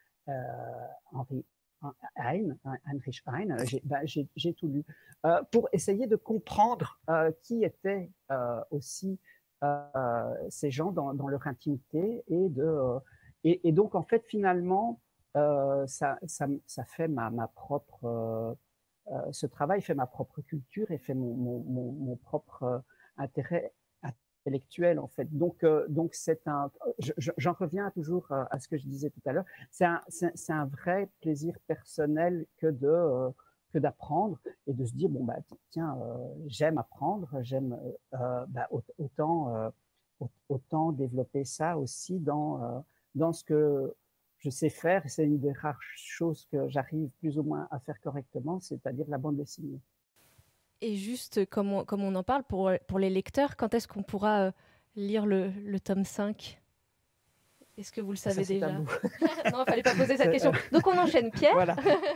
Heinrich Heine, j'ai tout lu, pour essayer de comprendre qui étaient aussi ces gens dans leur intimité, et donc en fait finalement ça fait ma propre, ce travail fait ma propre culture et fait mon propre intérêt intellectuel en fait. Donc j'en reviens toujours à ce que je disais tout à l'heure. C'est un vrai plaisir personnel que d'apprendre et de se dire bon bah tiens, j'aime apprendre, j'aime autant développer ça aussi dans ce que je sais faire. C'est une des rares choses que j'arrive plus ou moins à faire correctement, c'est-à-dire la bande dessinée. Et juste comme on en parle pour les lecteurs, quand est-ce qu'on pourra lire le tome 5 ? Est-ce que vous le savez déjà ? Non, il ne fallait pas poser cette question. Donc on enchaîne, Pierre. Voilà.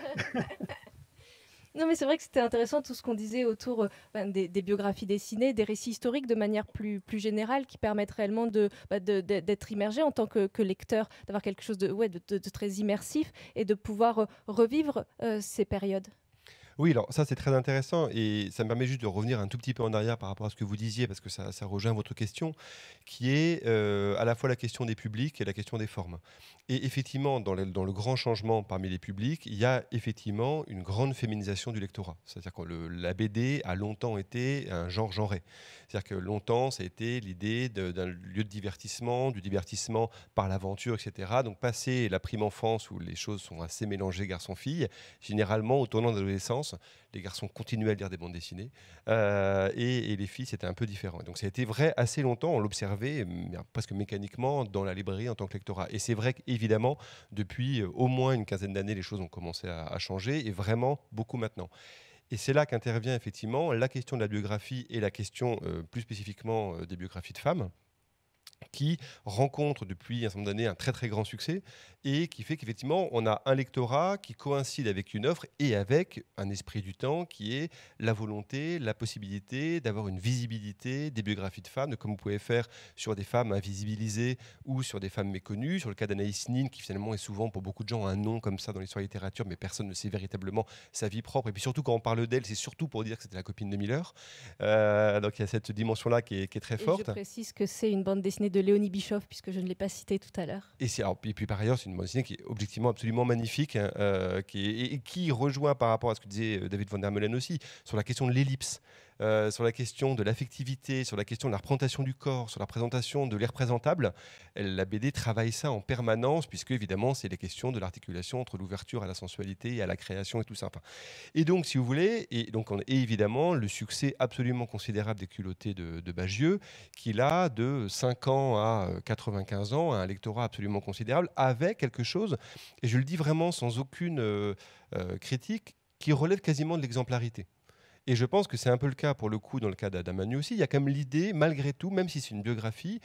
Non, mais c'est vrai que c'était intéressant tout ce qu'on disait autour des biographies dessinées, des récits historiques de manière plus générale qui permettent réellement d'être immergé en tant que lecteur, d'avoir quelque chose de très immersif et de pouvoir revivre ces périodes. Oui, alors ça c'est très intéressant et ça me permet juste de revenir un tout petit peu en arrière par rapport à ce que vous disiez parce que ça rejoint votre question qui est à la fois la question des publics et la question des formes. Et effectivement, dans le grand changement parmi les publics, il y a effectivement une grande féminisation du lectorat. C'est-à-dire que la BD a longtemps été un genre genré. C'est-à-dire que longtemps, ça a été l'idée d'un lieu de divertissement, du divertissement par l'aventure, etc. Donc passer la prime enfance où les choses sont assez mélangées garçons-filles, généralement au tournant de l'adolescence, les garçons continuaient à lire des bandes dessinées et les filles, c'était un peu différent. Donc ça a été vrai assez longtemps, on l'observait presque mécaniquement dans la librairie en tant que lectorat. Et c'est vrai qu'évidemment, depuis au moins une quinzaine d'années, les choses ont commencé à changer et vraiment beaucoup maintenant. Et c'est là qu'intervient effectivement la question de la biographie et la question plus spécifiquement des biographies de femmes qui rencontre depuis un certain nombre d'années un très très grand succès et qui fait qu'effectivement on a un lectorat qui coïncide avec une offre et avec un esprit du temps qui est la volonté, la possibilité d'avoir une visibilité des biographies de femmes, comme vous pouvez faire sur des femmes invisibilisées ou sur des femmes méconnues, sur le cas d'Anaïs Nin qui finalement est souvent pour beaucoup de gens un nom comme ça dans l'histoire de la littérature mais personne ne sait véritablement sa vie propre et puis surtout quand on parle d'elle c'est surtout pour dire que c'était la copine de Miller, donc il y a cette dimension là qui est très forte. Je précise que c'est une bande dessinée de Léonie Bischoff puisque je ne l'ai pas citée tout à l'heure. Et puis par ailleurs c'est une bande dessinée qui est objectivement absolument magnifique qui rejoint par rapport à ce que disait David van der Meulen aussi sur la question de l'ellipse. sur la question de l'affectivité, sur la question de la représentation du corps, sur la présentation de l'irreprésentable, la BD travaille ça en permanence, puisque évidemment, c'est les questions de l'articulation entre l'ouverture à la sensualité et à la création et tout ça. Enfin, et donc, si vous voulez, et évidemment, le succès absolument considérable des Culottés de Bagieux, qui là, de 5 ans à 95 ans, a un lectorat absolument considérable, avec quelque chose, et je le dis vraiment sans aucune critique, qui relève quasiment de l'exemplarité. Et je pense que c'est un peu le cas, pour le coup, dans le cas d'Amanu aussi. Il y a quand même l'idée, malgré tout, même si c'est une biographie,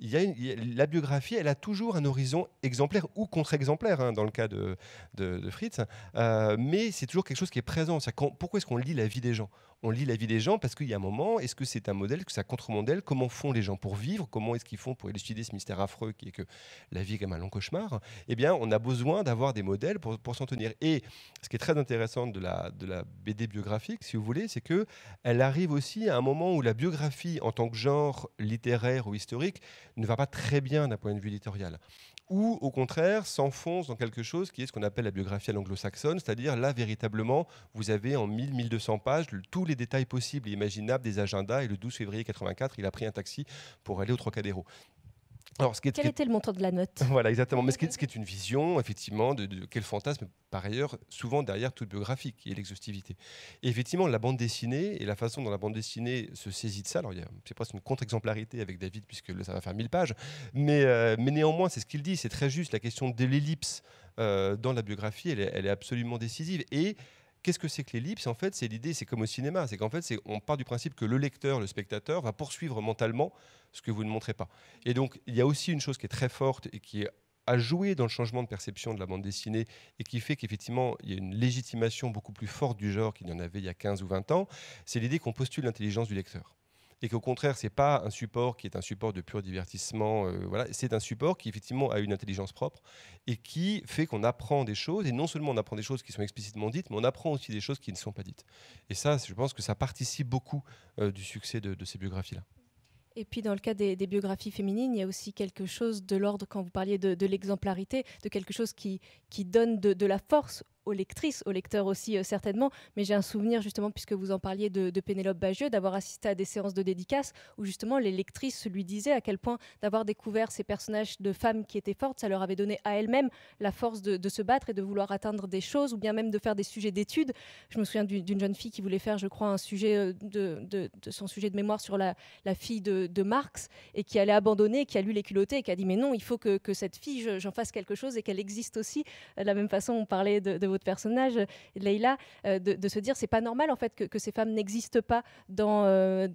la biographie, elle a toujours un horizon exemplaire ou contre-exemplaire, hein, dans le cas de Fritz. Mais c'est toujours quelque chose qui est présent. Pourquoi est-ce qu'on lit la vie des gens ? On lit la vie des gens parce qu'il y a un moment, est-ce que c'est un modèle, est-ce que c'est un contre-modèle ? Comment font les gens pour vivre ? Comment est-ce qu'ils font pour élucider ce mystère affreux qui est que la vie est comme un long cauchemar ? Eh bien, on a besoin d'avoir des modèles pour s'en tenir. Et ce qui est très intéressant de la BD biographique, si vous voulez, c'est qu'elle arrive aussi à un moment où la biographie, en tant que genre littéraire ou historique, ne va pas très bien d'un point de vue éditorial. Ou au contraire s'enfonce dans quelque chose qui est ce qu'on appelle la biographie à l'anglo-saxonne, c'est-à-dire là véritablement vous avez en 1000-1200 pages tous les détails possibles et imaginables des agendas, et le 12 février 84 il a pris un taxi pour aller au Trocadéro. Alors, quel était le montant de la note ? Voilà, exactement. Mais ce qui est une vision, effectivement, de quel fantasme, par ailleurs, souvent derrière toute biographie, qui est l'exhaustivité. Et effectivement, la bande dessinée et la façon dont la bande dessinée se saisit de ça, alors c'est presque une contre-exemplarité avec David, puisque ça va faire 1000 pages, mais néanmoins, c'est ce qu'il dit, c'est très juste, la question de l'ellipse dans la biographie, elle est absolument décisive. Et qu'est-ce que c'est que l'ellipse ? En fait, c'est l'idée, c'est comme au cinéma, c'est qu'en fait, on part du principe que le lecteur, le spectateur, va poursuivre mentalement ce que vous ne montrez pas. Et donc, il y a aussi une chose qui est très forte et qui a joué dans le changement de perception de la bande dessinée et qui fait qu'effectivement, il y a une légitimation beaucoup plus forte du genre qu'il y en avait il y a 15 ou 20 ans, c'est l'idée qu'on postule l'intelligence du lecteur. Et qu'au contraire, ce n'est pas un support qui est un support de pur divertissement, voilà, c'est un support qui effectivement a une intelligence propre et qui fait qu'on apprend des choses, et non seulement on apprend des choses qui sont explicitement dites, mais on apprend aussi des choses qui ne sont pas dites. Et ça, je pense que ça participe beaucoup du succès de ces biographies-là. Et puis dans le cas des biographies féminines, il y a aussi quelque chose de l'ordre, quand vous parliez de l'exemplarité, de quelque chose qui donne de la force aux lectrices, aux lecteurs aussi certainement, mais j'ai un souvenir justement, puisque vous en parliez de Pénélope Bagieux, d'avoir assisté à des séances de dédicaces où justement les lectrices lui disaient à quel point d'avoir découvert ces personnages de femmes qui étaient fortes, ça leur avait donné à elles-mêmes la force de se battre et de vouloir atteindre des choses, ou bien même de faire des sujets d'études. Je me souviens d'une jeune fille qui voulait faire, je crois, un sujet de son sujet de mémoire sur la fille de Marx, et qui allait abandonner, qui a lu Les Culottés et qui a dit mais non, il faut que cette fille, j'en fasse quelque chose et qu'elle existe aussi. De la même façon, on parlait de votre personnage, Leïla, de se dire c'est pas normal en fait que ces femmes n'existent pas dans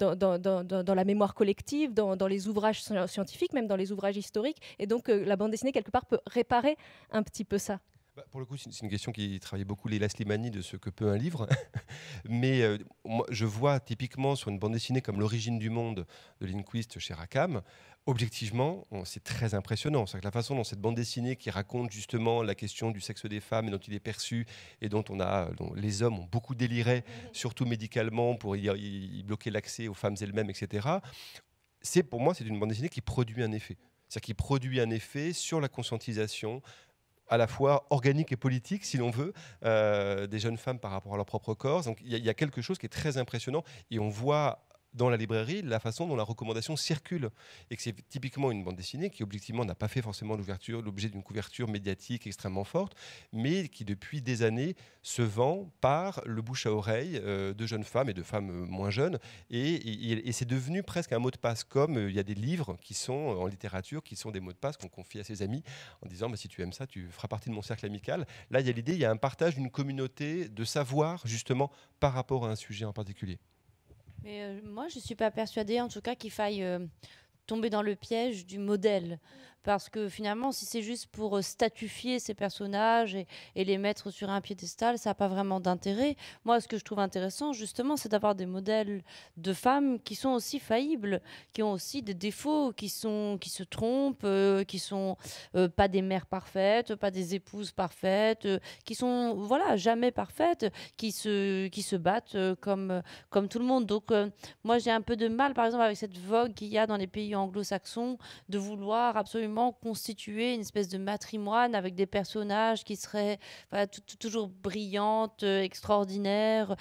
la mémoire collective, dans les ouvrages scientifiques, même dans les ouvrages historiques, et donc la bande dessinée quelque part peut réparer un petit peu ça. Pour le coup, c'est une question qui travaille beaucoup Leïla Slimani de ce que peut un livre. Mais moi, je vois typiquement sur une bande dessinée comme L'origine du monde de Lindqvist chez Rackham, objectivement, c'est très impressionnant. C'est-à-dire que la façon dont cette bande dessinée qui raconte justement la question du sexe des femmes et dont il est perçu et dont les hommes ont beaucoup déliré, surtout médicalement, pour y bloquer l'accès aux femmes elles-mêmes, etc. Pour moi, c'est une bande dessinée qui produit un effet. C'est-à-dire qui produit un effet sur la conscientisation à la fois organique et politique, si l'on veut, des jeunes femmes par rapport à leur propre corps. Donc il y a quelque chose qui est très impressionnant, et on voit dans la librairie la façon dont la recommandation circule, et que c'est typiquement une bande dessinée qui objectivement n'a pas fait forcément l'objet d'une couverture médiatique extrêmement forte, mais qui depuis des années se vend par le bouche à oreille de jeunes femmes et de femmes moins jeunes, et c'est devenu presque un mot de passe, comme il y a des livres qui sont en littérature qui sont des mots de passe qu'on confie à ses amis en disant si tu aimes ça, tu feras partie de mon cercle amical. Là, il y a l'idée, il y a un partage d'une communauté de savoir justement par rapport à un sujet en particulier. Mais moi, je ne suis pas persuadée, en tout cas, qu'il faille tomber dans le piège du modèle. Parce que finalement, si c'est juste pour statufier ces personnages et les mettre sur un piédestal, ça n'a pas vraiment d'intérêt. Moi, ce que je trouve intéressant, justement, c'est d'avoir des modèles de femmes qui sont aussi faillibles, qui ont aussi des défauts, qui se trompent, qui sont pas des mères parfaites, pas des épouses parfaites, qui sont jamais parfaites, qui se battent comme tout le monde. Donc, moi, j'ai un peu de mal, par exemple, avec cette vogue qu'il y a dans les pays anglo-saxons de vouloir absolument absolument constituer une espèce de matrimoine avec des personnages qui seraient voilà, toujours brillantes, extraordinaires.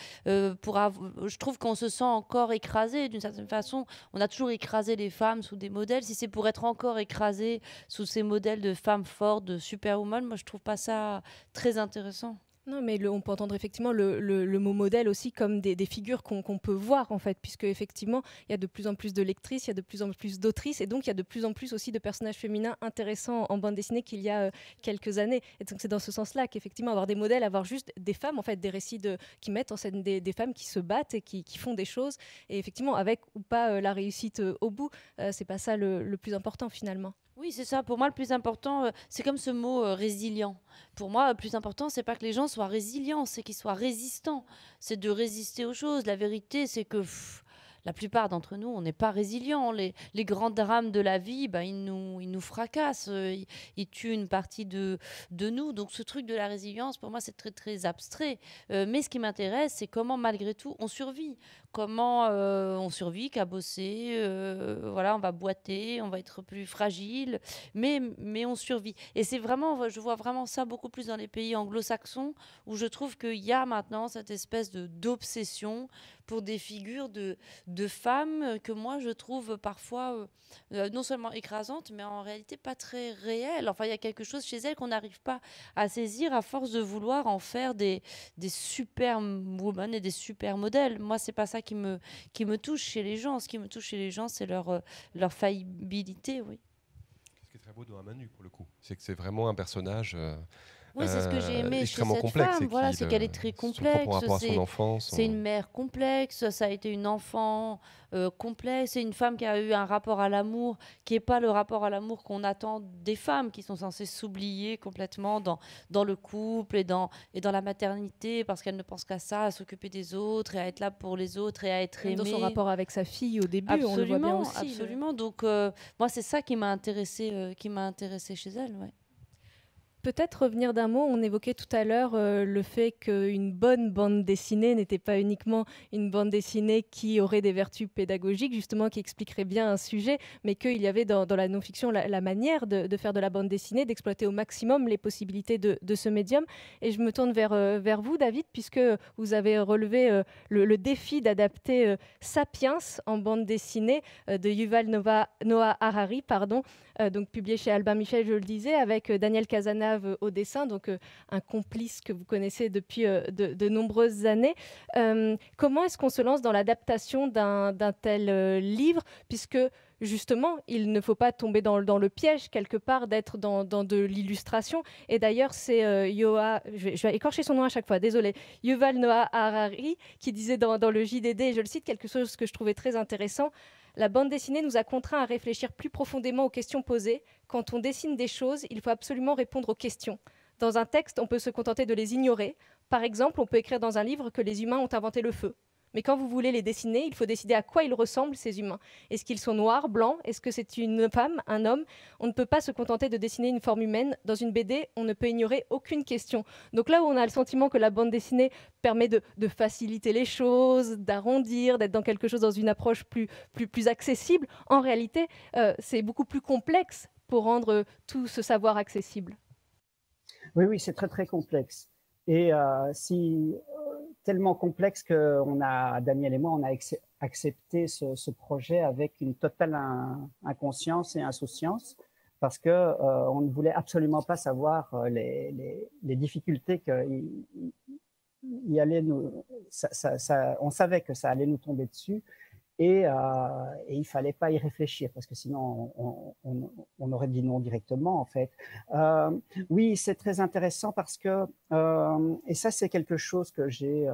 Je trouve qu'on se sent encore écrasé d'une certaine façon. On a toujours écrasé les femmes sous des modèles. Si c'est pour être encore écrasé sous ces modèles de femmes fortes, de superwoman, moi je trouve pas ça très intéressant. Non, mais on peut entendre effectivement le mot modèle aussi comme des figures qu'on peut voir, en fait, puisque effectivement, il y a de plus en plus de lectrices, il y a de plus en plus d'autrices, et donc il y a de plus en plus aussi de personnages féminins intéressants en bande dessinée qu'il y a quelques années. Et donc c'est dans ce sens-là qu'effectivement, avoir des modèles, avoir juste des femmes, en fait, des récits qui mettent en scène des femmes qui se battent et qui font des choses, et effectivement, avec ou pas la réussite au bout, c'est pas ça le plus important finalement. Oui, c'est ça. Pour moi, le plus important, c'est comme ce mot résilient. Pour moi, le plus important, c'est pas que les gens soient résilients, c'est qu'ils soient résistants. C'est de résister aux choses. La vérité, c'est que la plupart d'entre nous, on n'est pas résilients. Les grands drames de la vie, ben, ils nous fracassent. Ils tuent une partie de nous. Donc, ce truc de la résilience, pour moi, c'est très, très abstrait. Mais ce qui m'intéresse, c'est comment, malgré tout, on survit. Comment on survit, qu'à bosser, voilà, on va boiter, on va être plus fragile, mais on survit. Et c'est vraiment, je vois vraiment ça beaucoup plus dans les pays anglo-saxons, où je trouve qu'il y a maintenant cette espèce d'obsession pour des figures de femmes que moi je trouve parfois non seulement écrasantes, mais en réalité pas très réelles. Enfin, il y a quelque chose chez elles qu'on n'arrive pas à saisir à force de vouloir en faire des super women et des super modèles. Moi, c'est pas ça qui me touche chez les gens. Ce qui me touche chez les gens, c'est leur faillibilité, oui. Ce qui est très beau dans Manu, pour le coup, c'est que c'est vraiment un personnage oui, c'est ce que j'ai aimé chez extrêmement cette complexe. femme. Voilà, c'est qu'elle est très complexe. Son rapport à son enfance. C'est une mère complexe. Ça a été une enfant complexe. C'est une femme qui a eu un rapport à l'amour qui n'est pas le rapport à l'amour qu'on attend des femmes qui sont censées s'oublier complètement dans le couple et dans la maternité parce qu'elles ne pensent qu'à ça, à s'occuper des autres et à être là pour les autres et à être aimée. Dans son rapport avec sa fille au début, absolument, on le voit bien aussi. Absolument. Donc, moi, c'est ça qui m'a intéressée chez elle, ouais. Peut-être revenir d'un mot, on évoquait tout à l'heure le fait qu'une bonne bande dessinée n'était pas uniquement une bande dessinée qui aurait des vertus pédagogiques, justement qui expliquerait bien un sujet, mais qu'il y avait dans la non-fiction la manière de faire de la bande dessinée, d'exploiter au maximum les possibilités de ce médium. Et je me tourne vers vous, David, puisque vous avez relevé le défi d'adapter Sapiens en bande dessinée de Yuval Noah Harari, donc publié chez Albin Michel, je le disais, avec Daniel Cazenave au dessin, donc un complice que vous connaissez depuis de nombreuses années. Comment est-ce qu'on se lance dans l'adaptation d'un tel livre, puisque justement, il ne faut pas tomber dans le piège quelque part d'être dans de l'illustration. Et d'ailleurs, c'est je vais écorcher son nom à chaque fois, désolé, Yuval Noah Harari, qui disait dans le JDD, et je le cite, quelque chose que je trouvais très intéressant: la bande dessinée nous a contraints à réfléchir plus profondément aux questions posées. Quand on dessine des choses, il faut absolument répondre aux questions. Dans un texte, on peut se contenter de les ignorer. Par exemple, on peut écrire dans un livre que les humains ont inventé le feu. Mais quand vous voulez les dessiner, il faut décider à quoi ils ressemblent, ces humains. Est-ce qu'ils sont noirs, blancs? Est-ce que c'est une femme, un homme? On ne peut pas se contenter de dessiner une forme humaine. Dans une BD, on ne peut ignorer aucune question. Donc là où on a le sentiment que la bande dessinée permet de faciliter les choses, d'arrondir, d'être dans quelque chose, dans une approche plus accessible, en réalité, c'est beaucoup plus complexe pour rendre tout ce savoir accessible. Oui, c'est très, très complexe. Et tellement complexe que Daniel et moi, on a accepté ce projet avec une totale inconscience et insouciance, parce que on ne voulait absolument pas savoir les difficultés on savait que ça allait nous tomber dessus. Et il fallait pas y réfléchir parce que sinon on aurait dit non directement en fait. Oui, c'est très intéressant parce que et ça c'est quelque chose que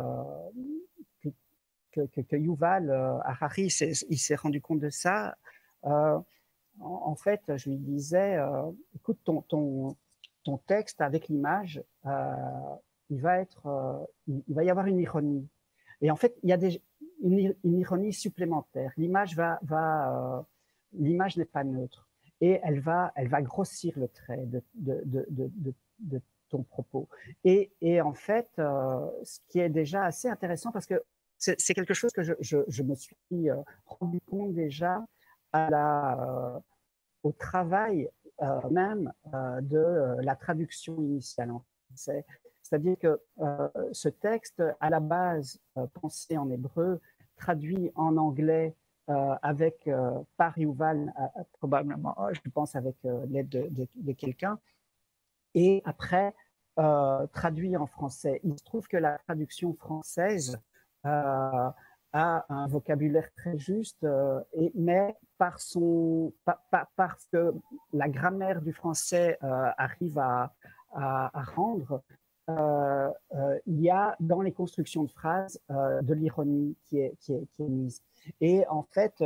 que Yuval Harari il s'est rendu compte de ça. En fait, je lui disais, écoute, ton texte avec l'image, il va y avoir une ironie. Et en fait, il y a une ironie supplémentaire. L'image l'image n'est pas neutre et elle va grossir le trait de ton propos. Et en fait, ce qui est déjà assez intéressant parce que c'est quelque chose que je me suis rendu compte déjà au travail même de la traduction initiale en français. C'est-à-dire que ce texte, à la base, pensé en hébreu, traduit en anglais par Yuval, probablement, je pense avec l'aide de quelqu'un, et après traduit en français. Il se trouve que la traduction française a un vocabulaire très juste, mais parce que la grammaire du français arrive à rendre, il y a dans les constructions de phrases de l'ironie qui est mise. Et en fait,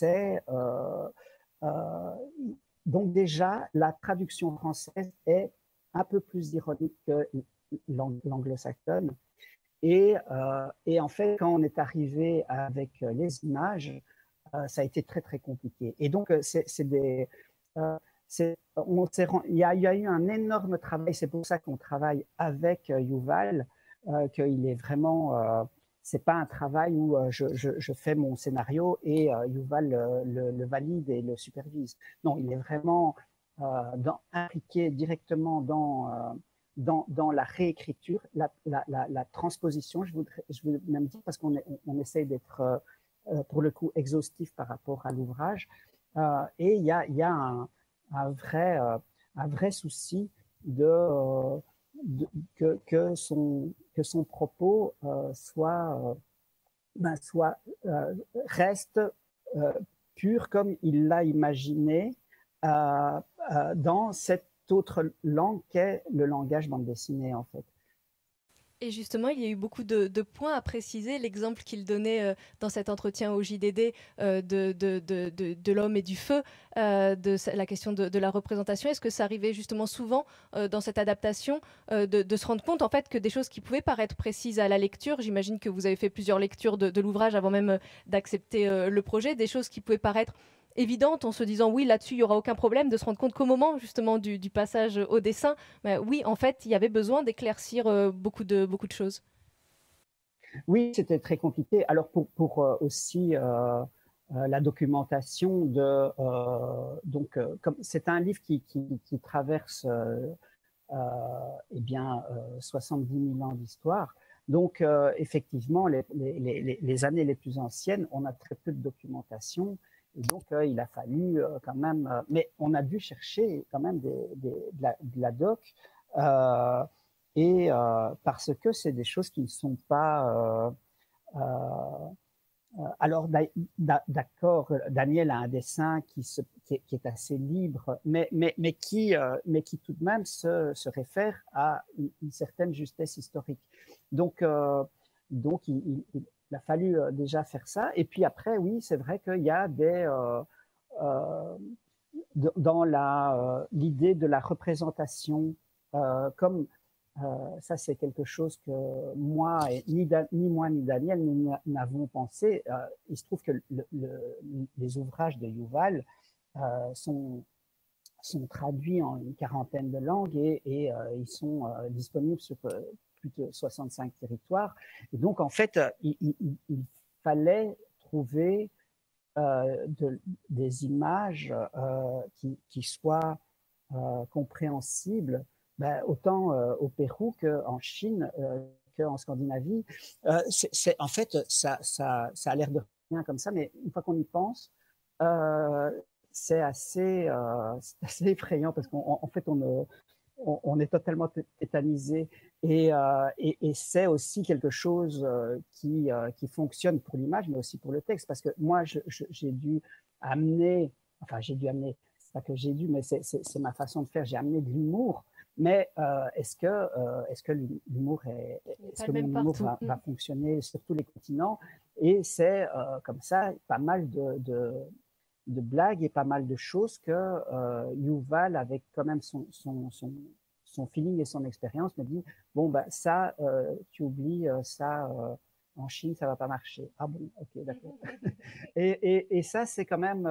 donc déjà, la traduction française est un peu plus ironique que l'anglo-saxonne. Et en fait, quand on est arrivé avec les images, ça a été très, très compliqué. Et donc, il y a eu un énorme travail. C'est pour ça qu'on travaille avec Yuval, qu'il est vraiment... c'est pas un travail où je fais mon scénario et Yuval le valide et le supervise. Non, il est vraiment impliqué directement dans la réécriture, la transposition, je veux même dire, parce qu'on essaye d'être, pour le coup, exhaustif par rapport à l'ouvrage. Et il y a un vrai souci que son propos reste pur comme il l'a imaginé dans cette autre langue qu'est le langage bande dessinée, en fait. Et justement, il y a eu beaucoup de points à préciser. L'exemple qu'il donnait dans cet entretien au JDD de l'homme et du feu, de la question de la représentation, est-ce que ça arrivait justement souvent dans cette adaptation de se rendre compte en fait que des choses qui pouvaient paraître précises à la lecture, j'imagine que vous avez fait plusieurs lectures de l'ouvrage avant même d'accepter le projet, des choses qui pouvaient paraître évidente en se disant oui, là-dessus il n'y aura aucun problème, de se rendre compte qu'au moment justement du passage au dessin, oui, en fait, il y avait besoin d'éclaircir beaucoup de choses. Oui, c'était très compliqué. Alors pour aussi la documentation donc comme c'est un livre qui traverse 70 000 ans d'histoire. Donc effectivement, les années les plus anciennes, on a très peu de documentation. Et donc, il a fallu quand même... mais on a dû chercher quand même de la doc, parce que c'est des choses qui ne sont pas... alors, d'accord, Daniel a un dessin qui est assez libre, mais qui tout de même se réfère à une certaine justesse historique. Donc il a fallu déjà faire ça. Et puis après, oui, c'est vrai qu'il y a dans l'idée de la représentation, comme ça, c'est quelque chose que ni moi ni Daniel, nous n'avons pensé. Il se trouve que les ouvrages de Yuval sont traduits en une quarantaine de langues et ils sont disponibles sur plus de 65 territoires. Et donc, en fait, il fallait trouver des images qui soient compréhensibles, autant au Pérou qu'en Chine, qu'en Scandinavie. En fait, ça a l'air de rien comme ça, mais une fois qu'on y pense, c'est assez effrayant parce qu'en fait, on est totalement tétanisé et c'est aussi quelque chose qui fonctionne pour l'image, mais aussi pour le texte. Parce que moi, j'ai dû amener, c'est pas que j'ai dû, mais c'est ma façon de faire, j'ai amené de l'humour. Mais est-ce que l'humour mon humour va fonctionner sur tous les continents? Et c'est comme ça pas mal de blagues et pas mal de choses que Yuval, avec quand même son feeling et son expérience, me dit bon, ça, tu oublies, ça, en Chine, ça va pas marcher. Ah bon, ok, d'accord. et ça, c'est quand même.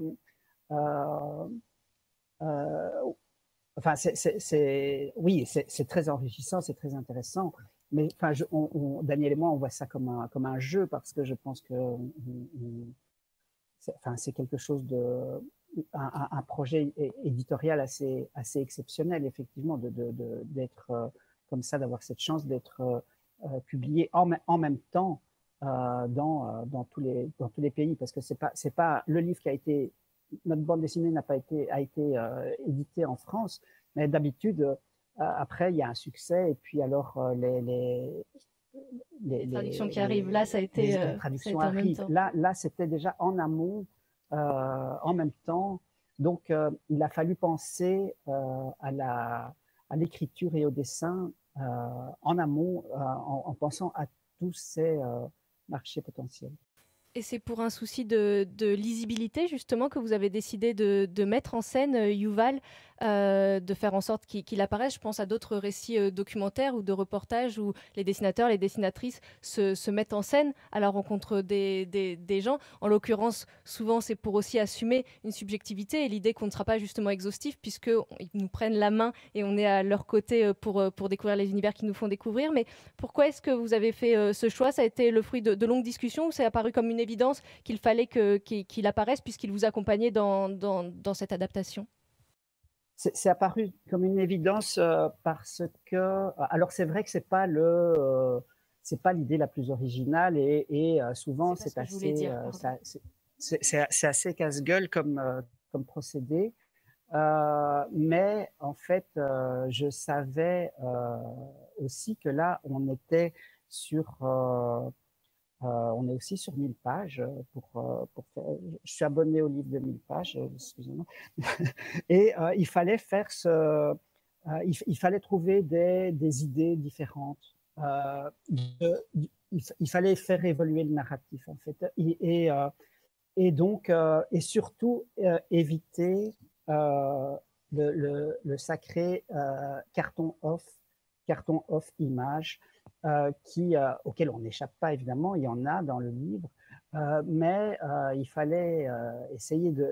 Enfin, oui, c'est très enrichissant, c'est très intéressant. Mais enfin, Daniel et moi, on voit ça comme un jeu parce que je pense que c'est quelque chose un projet éditorial assez exceptionnel, effectivement, d'être comme ça, d'avoir cette chance d'être publié en même temps dans tous les pays, parce que c'est pas le livre qui a été, notre bande dessinée a été éditée en France, mais d'habitude, après, il y a un succès, et puis alors les traductions qui arrivent, là, ça a été, les traductions en même arrivent. temps. Là, c'était déjà en amont, en même temps. Donc, il a fallu penser à l'écriture et au dessin en amont, en pensant à tous ces marchés potentiels. Et c'est pour un souci de lisibilité, justement, que vous avez décidé de mettre en scène Yuval, de faire en sorte qu'il apparaisse. Je pense à d'autres récits documentaires ou de reportages où les dessinateurs, les dessinatrices se mettent en scène à la rencontre des gens. En l'occurrence, souvent, c'est pour aussi assumer une subjectivité et l'idée qu'on ne sera pas justement exhaustif, puisqu'ils nous prennent la main et on est à leur côté pour découvrir les univers qu'ils nous font découvrir. Mais pourquoi est-ce que vous avez fait ce choix? Ça a été le fruit de longues discussions ou c'est apparu comme une évidence qu'il fallait qu'il apparaisse puisqu'il vous accompagnait dans cette adaptation? C'est apparu comme une évidence parce que, alors c'est vrai que c'est pas l'idée la plus originale et souvent c'est assez casse-gueule comme procédé. Mais en fait, je savais aussi que là, on était on est aussi sur 1000 pages pour faire. Je suis abonné au livre de 1000 pages, excusez-moi. Et il fallait faire il fallait trouver des idées différentes. Il fallait faire évoluer le narratif, en fait. Et donc, et surtout, éviter le sacré carton off image, auquel on n'échappe pas, évidemment, il y en a dans le livre, mais il fallait essayer de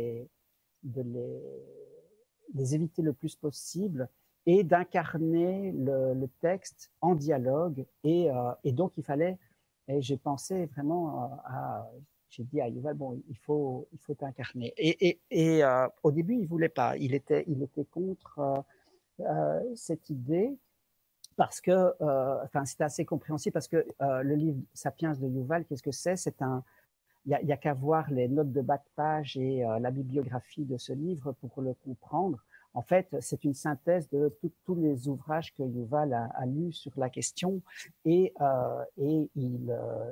les éviter le plus possible et d'incarner le texte en dialogue. Et donc, et j'ai pensé vraiment j'ai dit à Yuval, bon, il faut t'incarner. Et au début, il ne voulait pas. Il était contre cette idée parce que, enfin, c'était assez compréhensible parce que le livre Sapiens de Yuval, qu'est-ce que c'est? Il n'y a qu'à voir les notes de bas de page et la bibliographie de ce livre pour le comprendre. En fait, c'est une synthèse de tous les ouvrages que Yuval a lus sur la question et il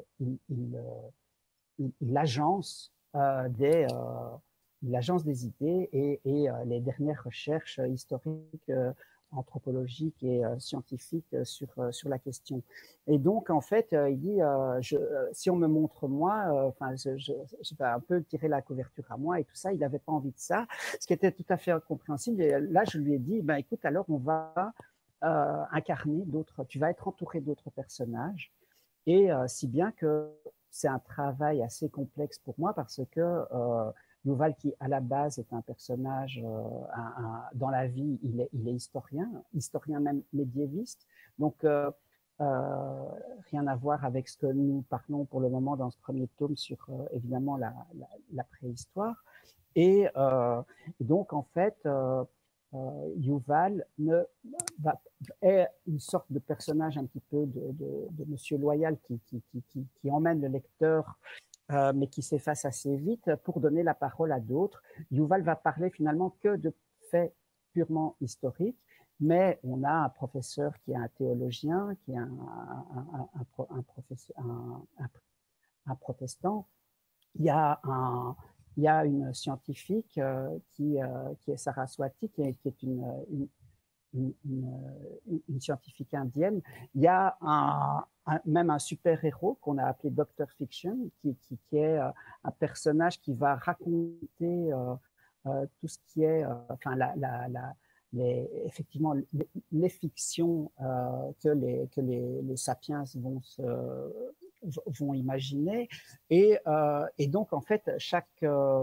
agence des idées et les dernières recherches historiques, anthropologiques et scientifiques sur la question. Et donc, en fait, il dit, si on me montre moi, je vais un peu tirer la couverture à moi et tout ça. Il n'avait pas envie de ça, ce qui était tout à fait incompréhensible. Et là, je lui ai dit, ben, écoute, alors on va incarner tu vas être entouré d'autres personnages. Et si bien que c'est un travail assez complexe pour moi parce que Yuval, qui à la base est un personnage, dans la vie, il est historien même médiéviste. Donc, rien à voir avec ce que nous parlons pour le moment dans ce premier tome sur, évidemment, la préhistoire. Et donc, en fait, Yuval est une sorte de personnage un petit peu de Monsieur Loyal qui emmène le lecteur, mais qui s'efface assez vite pour donner la parole à d'autres. Yuval va parler finalement que de faits purement historiques, mais on a un professeur qui est un théologien, qui est un protestant. Il y a une scientifique qui est Saraswati, qui est une scientifique indienne. Il y a même un super-héros qu'on a appelé Dr. Fiction, qui est un personnage qui va raconter tout ce qui est, effectivement, les fictions que les sapiens vont imaginer. Et donc, en fait, chaque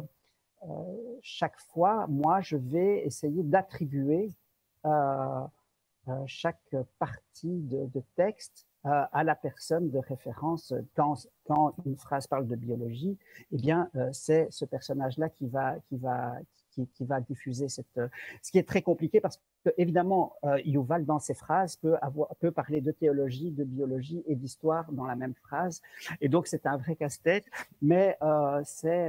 fois, moi, je vais essayer d'attribuer chaque partie de texte à la personne de référence. Quand une phrase parle de biologie, eh bien, c'est ce personnage-là qui va diffuser cette. Ce qui est très compliqué parce que, évidemment, Yuval, dans ses phrases, peut parler de théologie, de biologie et d'histoire dans la même phrase. Et donc, c'est un vrai casse-tête. Mais c'est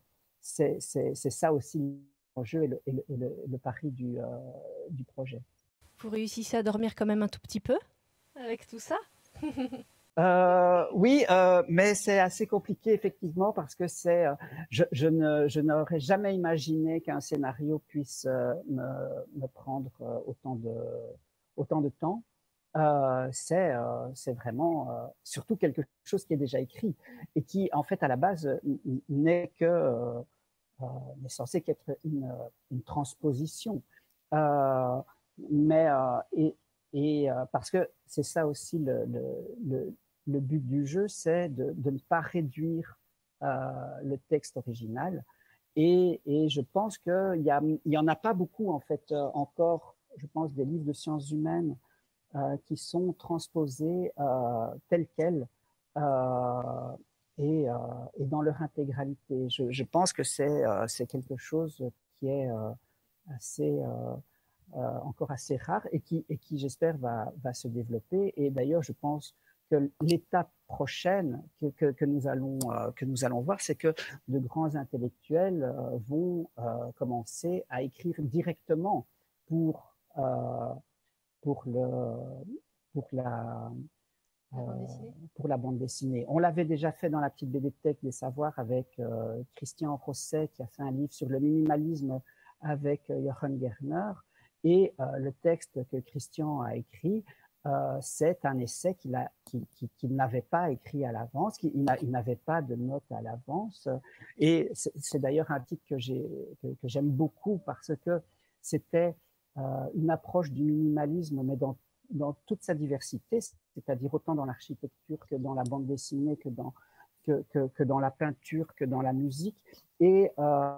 ça aussi l'enjeu et le pari du projet. Vous réussissez à dormir quand même un tout petit peu avec tout ça? Oui, mais c'est assez compliqué effectivement parce que je n'aurais jamais imaginé qu'un scénario puisse me prendre autant de temps. C'est vraiment surtout quelque chose qui est déjà écrit et qui en fait à la base n'est censé qu'être une transposition. Mais parce que c'est ça aussi le but du jeu, c'est de ne pas réduire le texte original. Et je pense qu'il y en a pas beaucoup, en fait, encore, je pense, des livres de sciences humaines qui sont transposés tels quels et dans leur intégralité. Je pense que c'est quelque chose qui est encore assez rare et qui j'espère, va se développer. Et d'ailleurs, je pense que l'étape prochaine que nous allons voir, c'est que de grands intellectuels vont commencer à écrire directement pour la bande dessinée. On l'avait déjà fait dans la petite bibliothèque des savoirs avec Christian Rosset, qui a fait un livre sur le minimalisme avec Jochen Gerner. Et le texte que Christian a écrit, c'est un essai qu'il n'avait pas écrit à l'avance, il n'avait pas de notes à l'avance. Et c'est d'ailleurs un titre que j'aime beaucoup parce que c'était une approche du minimalisme, mais dans toute sa diversité, c'est-à-dire autant dans l'architecture que dans la bande dessinée, que dans la peinture, que dans la musique. Et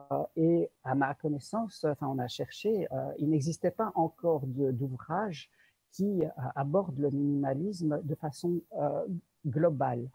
à ma connaissance, enfin, on a cherché, il n'existait pas encore d'ouvrage qui aborde le minimalisme de façon globale.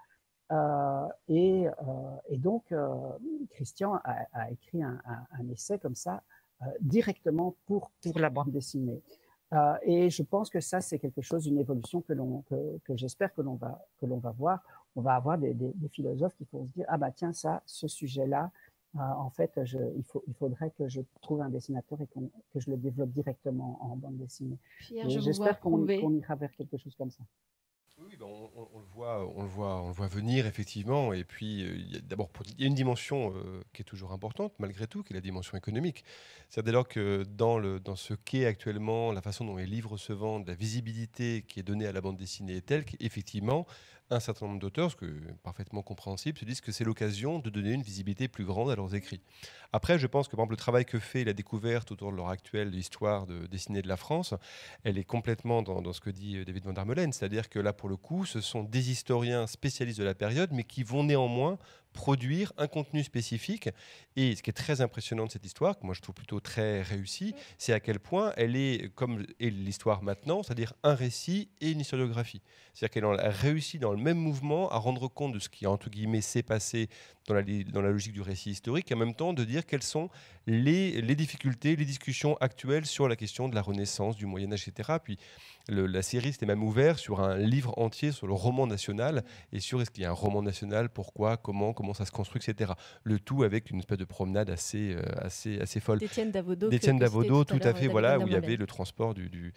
Et donc, Christian a écrit un essai comme ça, directement pour la bande dessinée. Et je pense que ça, c'est quelque chose, une évolution que j'espère que l'on va voir. On va avoir des philosophes qui vont se dire, ah bah tiens, ce sujet-là, en fait, il faudrait que je trouve un dessinateur et que je le développe directement en bande dessinée. J'espère qu'on ira vers quelque chose comme ça. Oui, ben on le voit venir effectivement. Et puis, d'abord, il y a une dimension qui est toujours importante malgré tout, qui est la dimension économique. C'est-à-dire dès lors que dans ce qu'est actuellement la façon dont les livres se vendent, la visibilité qui est donnée à la bande dessinée est telle qu'effectivement, un certain nombre d'auteurs, ce qui est parfaitement compréhensible, se disent que c'est l'occasion de donner une visibilité plus grande à leurs écrits. Après, je pense que par exemple, le travail que fait la découverte autour de l'heure actuelle de l'histoire dessinée de la France, elle est complètement dans ce que dit David van der Meulen, c'est-à-dire que là, pour le coup, ce sont des historiens spécialistes de la période, mais qui vont néanmoins produire un contenu spécifique. Et ce qui est très impressionnant de cette histoire, que moi je trouve plutôt très réussie, c'est à quel point elle est, comme est l'histoire maintenant, c'est-à-dire un récit et une historiographie. C'est-à-dire qu'elle a réussi dans le même mouvement à rendre compte de ce qui, entre guillemets, s'est passé dans la logique du récit historique, et en même temps de dire quelles sont les difficultés, les discussions actuelles sur la question de la Renaissance, du Moyen-Âge, etc. Puis la série s'était même ouverte sur un livre entier sur le roman national, et sur est-ce qu'il y a un roman national, pourquoi, comment ça se construit, etc. Le tout avec une espèce de promenade assez folle. D'Étienne Davodo, tout à fait, voilà, où il y avait le transport du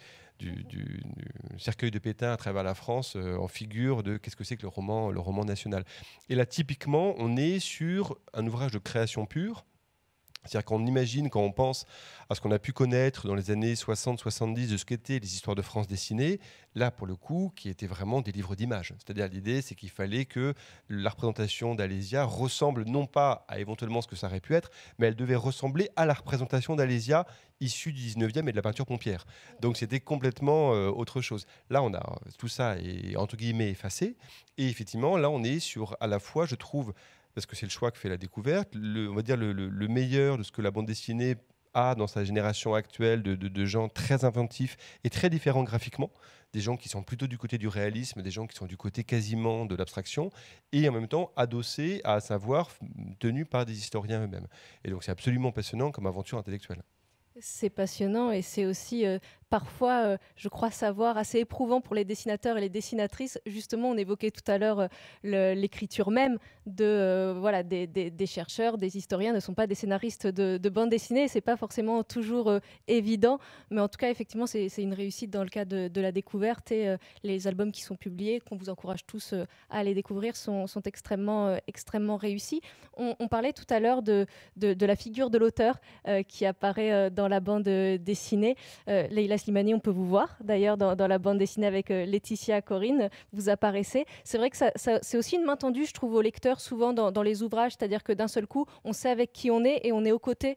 cercueil de Pétain à travers la France en figure de qu'est-ce que c'est que le roman national. Et là, typiquement, on est sur un ouvrage de création pure. C'est-à-dire qu'on imagine, quand on pense à ce qu'on a pu connaître dans les années 60-70 de ce qu'étaient les histoires de France dessinées, là, pour le coup, qui étaient vraiment des livres d'images. C'est-à-dire l'idée, c'est qu'il fallait que la représentation d'Alésia ressemble non pas à éventuellement ce que ça aurait pu être, mais elle devait ressembler à la représentation d'Alésia issue du 19e et de la peinture pompière. Donc c'était complètement autre chose. Là, on a tout ça est entre guillemets effacé. Et effectivement, là, on est sur à la fois, je trouve, parce que c'est le choix que fait la découverte, on va dire le meilleur de ce que la bande dessinée a dans sa génération actuelle de gens très inventifs et très différents graphiquement, des gens qui sont plutôt du côté du réalisme, des gens qui sont du côté quasiment de l'abstraction, et en même temps adossés à un savoir tenu par des historiens eux-mêmes. Et donc c'est absolument passionnant comme aventure intellectuelle. C'est passionnant et c'est aussi parfois, je crois savoir, assez éprouvant pour les dessinateurs et les dessinatrices. Justement, on évoquait tout à l'heure l'écriture même voilà, des chercheurs, des historiens ne sont pas des scénaristes de bande dessinée. C'est pas forcément toujours évident, mais en tout cas, effectivement, c'est une réussite dans le cas de la découverte et les albums qui sont publiés, qu'on vous encourage tous à aller découvrir, sont extrêmement réussis. On parlait tout à l'heure de la figure de l'auteur qui apparaît dans la bande dessinée. Leïla Slimani, on peut vous voir d'ailleurs dans la bande dessinée avec Laetitia Corinne, vous apparaissez. C'est vrai que c'est aussi une main tendue, je trouve, aux lecteurs souvent dans les ouvrages, c'est-à-dire que d'un seul coup, on sait avec qui on est et on est aux côtés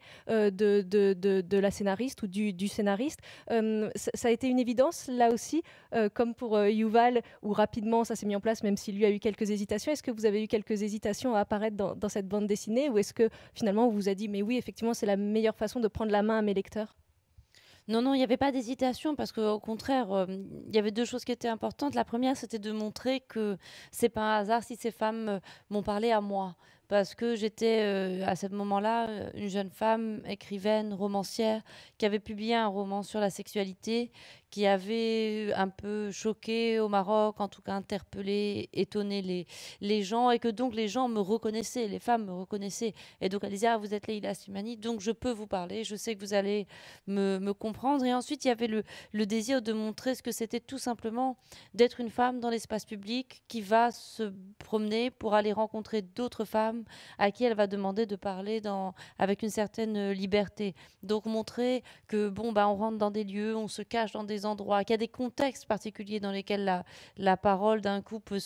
de la scénariste ou du scénariste. Ça a été une évidence là aussi, comme pour Yuval, où rapidement ça s'est mis en place, même s'il lui a eu quelques hésitations. Est-ce que vous avez eu quelques hésitations à apparaître dans cette bande dessinée, ou est-ce que finalement on vous a dit mais oui, effectivement, c'est la meilleure façon de prendre la main à mes lecteurs? Non, il n'y avait pas d'hésitation parce qu'au contraire, il y avait deux choses qui étaient importantes. La première, c'était de montrer que c'est pas un hasard si ces femmes m'ont parlé à moi. Parce que j'étais à ce moment-là une jeune femme, écrivaine, romancière, qui avait publié un roman sur la sexualité, qui avait un peu choqué au Maroc, en tout cas interpellé, étonné les gens, et que donc les gens me reconnaissaient, les femmes me reconnaissaient. Et donc elle disait, ah, vous êtes Leïla Slimani, donc je peux vous parler, je sais que vous allez me comprendre. Et ensuite, il y avait le désir de montrer ce que c'était tout simplement d'être une femme dans l'espace public qui va se promener pour aller rencontrer d'autres femmes à qui elle va demander de parler avec une certaine liberté. Donc montrer que on rentre dans des lieux, on se cache dans des endroits, qu'il y a des contextes particuliers dans lesquels la parole d'un coup peut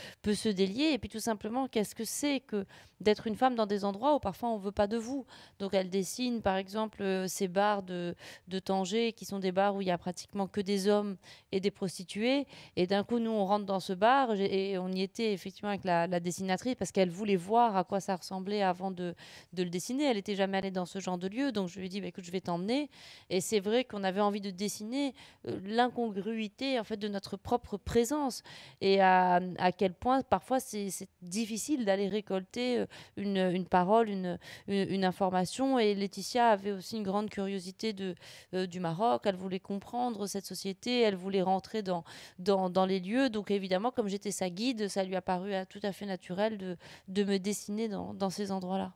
se délier. Et puis tout simplement, qu'est-ce que c'est que d'être une femme dans des endroits où parfois on ne veut pas de vous. Donc elle dessine par exemple ces bars de Tanger, qui sont des bars où il y a pratiquement que des hommes et des prostituées. Et d'un coup, nous, on rentre dans ce bar et on y était effectivement avec la dessinatrice parce qu'elle voulait voir à quoi ça ressemblait avant de le dessiner. Elle n'était jamais allée dans ce genre de lieu. Donc je lui ai dit, écoute, je vais t'emmener. Et c'est vrai qu'on avait envie de dessiner l'incongruité en fait de notre propre présence et à quel point parfois c'est difficile d'aller récolter une parole, une information. Et Laetitia avait aussi une grande curiosité du Maroc. Elle voulait comprendre cette société, elle voulait rentrer dans les lieux. Donc évidemment, comme j'étais sa guide, ça lui a paru tout à fait naturel de me dessiner dans ces endroits-là.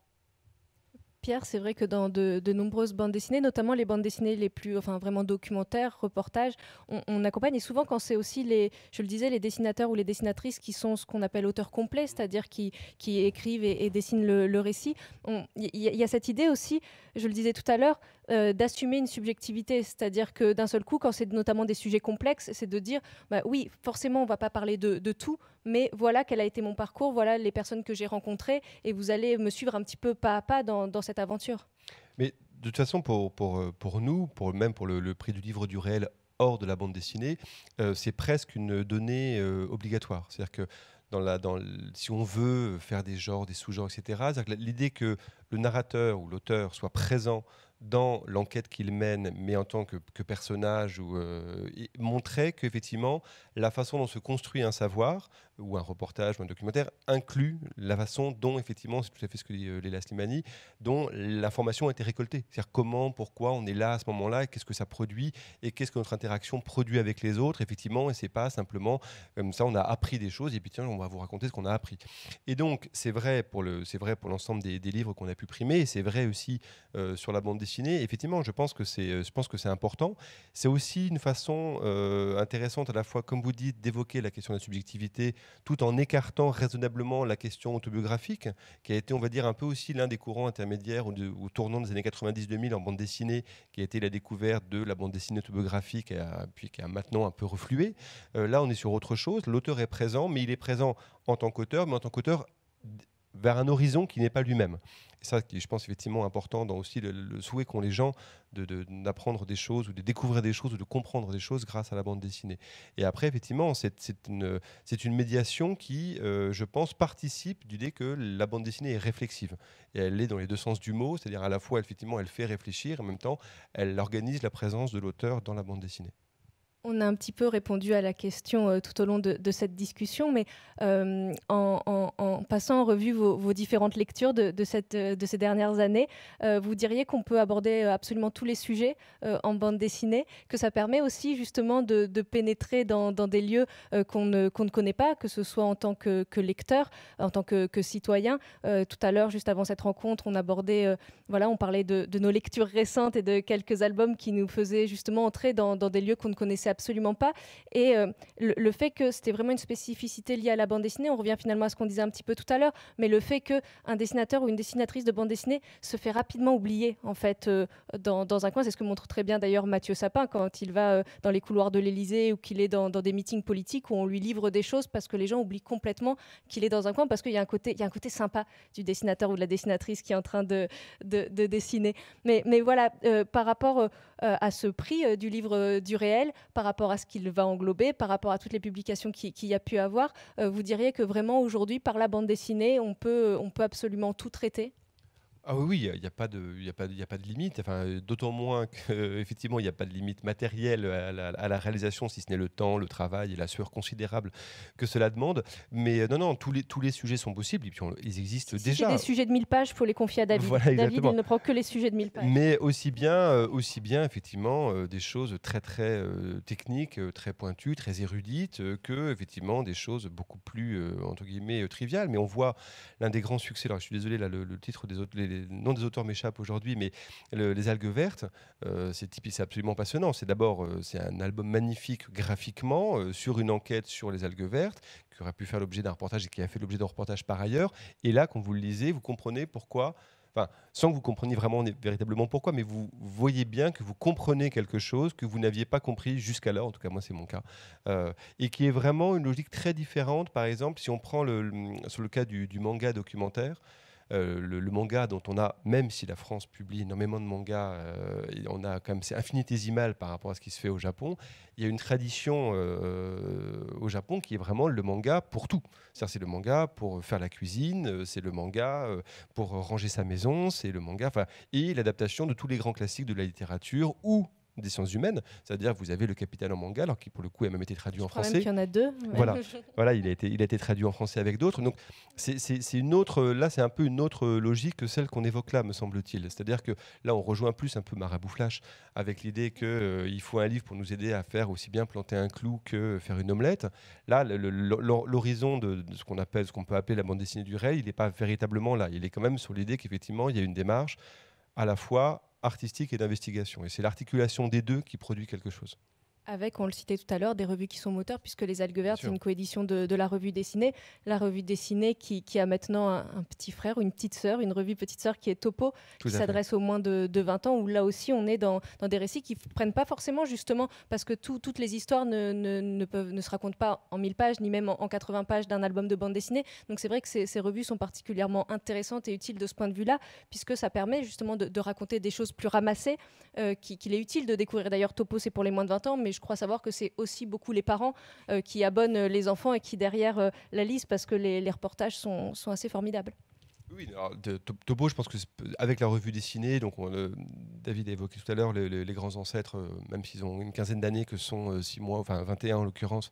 Pierre, c'est vrai que dans de nombreuses bandes dessinées, notamment les bandes dessinées les plus, enfin vraiment documentaires, reportages, on accompagne, et souvent quand c'est aussi je le disais, les dessinateurs ou les dessinatrices qui sont ce qu'on appelle auteurs complets, c'est-à-dire qui écrivent et dessinent le récit. Il y a cette idée aussi, je le disais tout à l'heure, d'assumer une subjectivité, c'est-à-dire que d'un seul coup, quand c'est notamment des sujets complexes, c'est de dire, oui, forcément, on ne va pas parler de tout, mais voilà quel a été mon parcours, voilà les personnes que j'ai rencontrées, et vous allez me suivre un petit peu pas à pas dans cette aventure. Mais de toute façon, pour nous, même pour le prix du livre du réel hors de la bande dessinée, c'est presque une donnée obligatoire. C'est-à-dire que si on veut faire des genres, des sous-genres, etc., l'idée que le narrateur ou l'auteur soit présent dans l'enquête qu'il mène, mais en tant que personnage, montrait qu'effectivement, la façon dont se construit un savoir, ou un reportage, ou un documentaire, inclut la façon dont, effectivement, c'est tout à fait ce que dit Leïla Slimani, dont l'information a été récoltée. C'est-à-dire comment, pourquoi on est là à ce moment-là, qu'est-ce que ça produit, et qu'est-ce que notre interaction produit avec les autres, effectivement, et c'est pas simplement comme ça, on a appris des choses, et puis tiens, on va vous raconter ce qu'on a appris. Et donc, c'est vrai pour l'ensemble des livres qu'on a pu primer, et c'est vrai aussi sur la bande dessinée. Effectivement, je pense que c'est important. C'est aussi une façon intéressante à la fois, comme vous dites, d'évoquer la question de la subjectivité, tout en écartant raisonnablement la question autobiographique, qui a été, on va dire, un peu aussi l'un des courants intermédiaires au tournant des années 90-2000 en bande dessinée, qui a été la découverte de la bande dessinée autobiographique, puis qui a maintenant un peu reflué. Là, on est sur autre chose. L'auteur est présent, mais il est présent en tant qu'auteur, mais en tant qu'auteur vers un horizon qui n'est pas lui-même. Et ça, qui est, je pense, effectivement important dans aussi le souhait qu'ont les gens d'apprendre des choses ou de découvrir des choses ou de comprendre des choses grâce à la bande dessinée. Et après, effectivement, c'est une médiation qui, je pense, participe du l'idée que la bande dessinée est réflexive. Et elle l'est dans les deux sens du mot, c'est-à-dire à la fois, effectivement, elle fait réfléchir, et en même temps, elle organise la présence de l'auteur dans la bande dessinée. On a un petit peu répondu à la question tout au long de cette discussion, mais en passant en revue vos différentes lectures de ces dernières années, vous diriez qu'on peut aborder absolument tous les sujets en bande dessinée, que ça permet aussi justement de pénétrer dans des lieux qu'on ne connaît pas, que ce soit en tant que lecteur, en tant que citoyen. Tout à l'heure, juste avant cette rencontre, on abordait, on parlait de nos lectures récentes et de quelques albums qui nous faisaient justement entrer dans des lieux qu'on ne connaissait absolument pas. Et le fait que c'était vraiment une spécificité liée à la bande dessinée, on revient finalement à ce qu'on disait un petit peu tout à l'heure, mais le fait qu'un dessinateur ou une dessinatrice de bande dessinée se fait rapidement oublier en fait dans un coin, c'est ce que montre très bien d'ailleurs Mathieu Sapin quand il va dans les couloirs de l'Élysée ou qu'il est dans des meetings politiques où on lui livre des choses parce que les gens oublient complètement qu'il est dans un coin, parce qu'il y a un côté sympa du dessinateur ou de la dessinatrice qui est en train de dessiner. Mais voilà, par rapport à ce prix du livre du réel, par rapport à ce qu'il va englober, par rapport à toutes les publications qu'il y a pu avoir, vous diriez que vraiment aujourd'hui, par la bande dessinée, on peut absolument tout traiter ? Ah oui, il n'y a pas de limite. Enfin, d'autant moins qu'effectivement, il n'y a pas de limite matérielle à la réalisation, si ce n'est le temps, le travail et la sueur considérable que cela demande. Mais non, tous les sujets sont possibles. Et puis, ils existent si déjà. C'est des sujets de 1000 pages, il faut les confier à David. Voilà, David, il ne prend que les sujets de 1000 pages. Mais aussi bien effectivement, des choses très, très techniques, très pointues, très érudites, que effectivement, des choses beaucoup plus, entre guillemets, triviales. Mais on voit l'un des grands succès. Alors, je suis désolé, là, le titre des autres... Les noms des auteurs m'échappent aujourd'hui, mais les algues vertes, c'est absolument passionnant. C'est d'abord c'est un album magnifique graphiquement sur une enquête sur les algues vertes qui aurait pu faire l'objet d'un reportage et qui a fait l'objet d'un reportage par ailleurs. Et là, quand vous le lisez, vous comprenez pourquoi. Enfin, sans que vous compreniez vraiment véritablement pourquoi, mais vous voyez bien que vous comprenez quelque chose que vous n'aviez pas compris jusqu'alors, en tout cas moi c'est mon cas, et qui est vraiment une logique très différente. Par exemple, si on prend sur le cas du manga documentaire, le manga dont on a, même si la France publie énormément de mangas, on a quand même, c'est infinitésimal par rapport à ce qui se fait au Japon. Il y a une tradition au Japon qui est vraiment le manga pour tout. C'est le manga pour faire la cuisine, c'est le manga pour ranger sa maison, c'est le manga, et l'adaptation de tous les grands classiques de la littérature ou des sciences humaines, c'est-à-dire que vous avez Le Capitaine en manga, alors qui pour le coup a même été traduit en français. Même qu'il y en a deux. Voilà, il a été traduit en français avec d'autres. Donc c'est une autre, là c'est un peu une autre logique que celle qu'on évoque là, me semble-t-il. C'est-à-dire que là on rejoint plus un peu Marabout Flash avec l'idée qu'il faut un livre pour nous aider à faire aussi bien planter un clou que faire une omelette. Là, l'horizon de ce qu'on peut appeler la bande dessinée du réel, il n'est pas véritablement là. Il est quand même sur l'idée qu'effectivement il y a une démarche à la fois artistique et d'investigation. Et c'est l'articulation des deux qui produit quelque chose. Avec, on le citait tout à l'heure, des revues qui sont moteurs, puisque Les Algues Vertes, c'est une coédition de la revue dessinée. La revue dessinée qui a maintenant un petit frère ou une petite sœur, une revue petite sœur qui est Topo, qui s'adresse aux moins de 20 ans, où là aussi on est dans des récits qui ne prennent pas forcément, justement, parce que toutes les histoires ne se racontent pas en 1000 pages, ni même en 80 pages d'un album de bande dessinée. Donc c'est vrai que ces revues sont particulièrement intéressantes et utiles de ce point de vue-là, puisque ça permet justement de raconter des choses plus ramassées, qu'il est utile de découvrir. D'ailleurs, Topo, c'est pour les moins de 20 ans, mais je crois savoir que c'est aussi beaucoup les parents qui abonnent les enfants et qui derrière la lisent, parce que les reportages sont assez formidables. Oui, alors, Topo, je pense que avec la revue dessinée, donc David a évoqué tout à l'heure les grands ancêtres, même s'ils ont une quinzaine d'années, que sont 6 mois, enfin 21 en l'occurrence.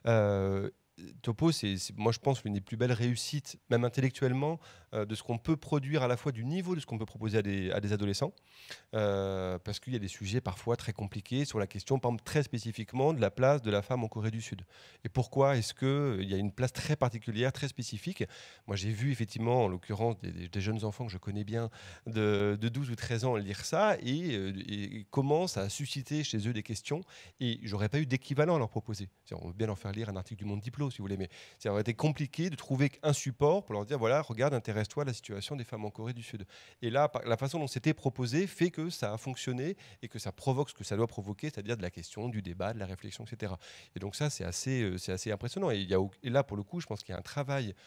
Topo, c'est moi je pense l'une des plus belles réussites, même intellectuellement, de ce qu'on peut produire, à la fois du niveau de ce qu'on peut proposer à des adolescents, parce qu'il y a des sujets parfois très compliqués sur la question, par exemple, très spécifiquement de la place de la femme en Corée du Sud. Et pourquoi est-ce qu'il y a une place très particulière, très spécifique. Moi j'ai vu effectivement, en l'occurrence, des jeunes enfants que je connais bien, de 12 ou 13 ans, lire ça, et comment ça a suscité chez eux des questions, et j'aurais pas eu d'équivalent à leur proposer. On veut bien leur faire lire un article du Monde Diplo, si vous voulez, mais ça aurait été compliqué de trouver un support pour leur dire, voilà, regarde, intéresse-toi à la situation des femmes en Corée du Sud. Et là, la façon dont c'était proposé fait que ça a fonctionné et que ça provoque ce que ça doit provoquer, c'est-à-dire de la question, du débat, de la réflexion, etc. Et donc ça, c'est assez impressionnant. Et là, pour le coup, je pense qu'il y a un travail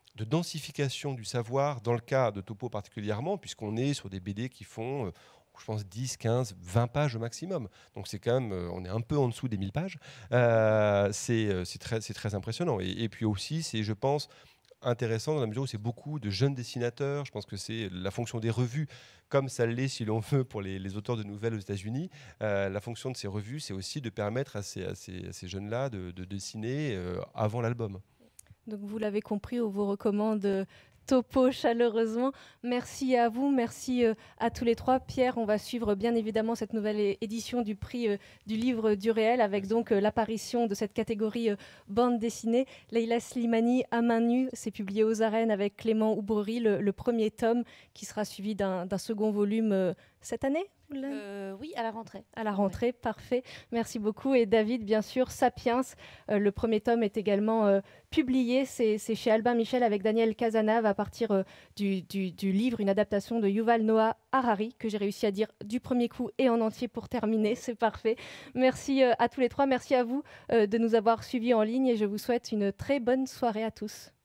de densification du savoir, dans le cas de Topo particulièrement, puisqu'on est sur des BD qui font, je pense, 10, 15, 20 pages au maximum. Donc c'est quand même, on est un peu en dessous des 1000 pages. C'est très impressionnant. Et puis aussi, c'est, je pense, intéressant dans la mesure où c'est beaucoup de jeunes dessinateurs. Je pense que c'est la fonction des revues, comme ça l'est, si l'on veut, pour les auteurs de nouvelles aux États-Unis. La fonction de ces revues, c'est aussi de permettre à ces jeunes-là de dessiner avant l'album. Donc vous l'avez compris, on vous recommande Topo chaleureusement. Merci à vous, merci à tous les trois. Pierre, on va suivre bien évidemment cette nouvelle édition du prix du livre du réel avec donc l'apparition de cette catégorie bande dessinée. Leïla Slimani, À main nue, c'est publié aux Arènes avec Clément Oubrerie, le premier tome qui sera suivi d'un second volume cette année. Oui, à la rentrée. À la rentrée, ouais. Parfait. Merci beaucoup. Et David, bien sûr, Sapiens, le premier tome est également publié. C'est chez Albin Michel avec Daniel Cazenave à partir du livre, une adaptation de Yuval Noah Harari, que j'ai réussi à dire du premier coup et en entier pour terminer. C'est parfait. Merci à tous les trois. Merci à vous de nous avoir suivis en ligne et je vous souhaite une très bonne soirée à tous.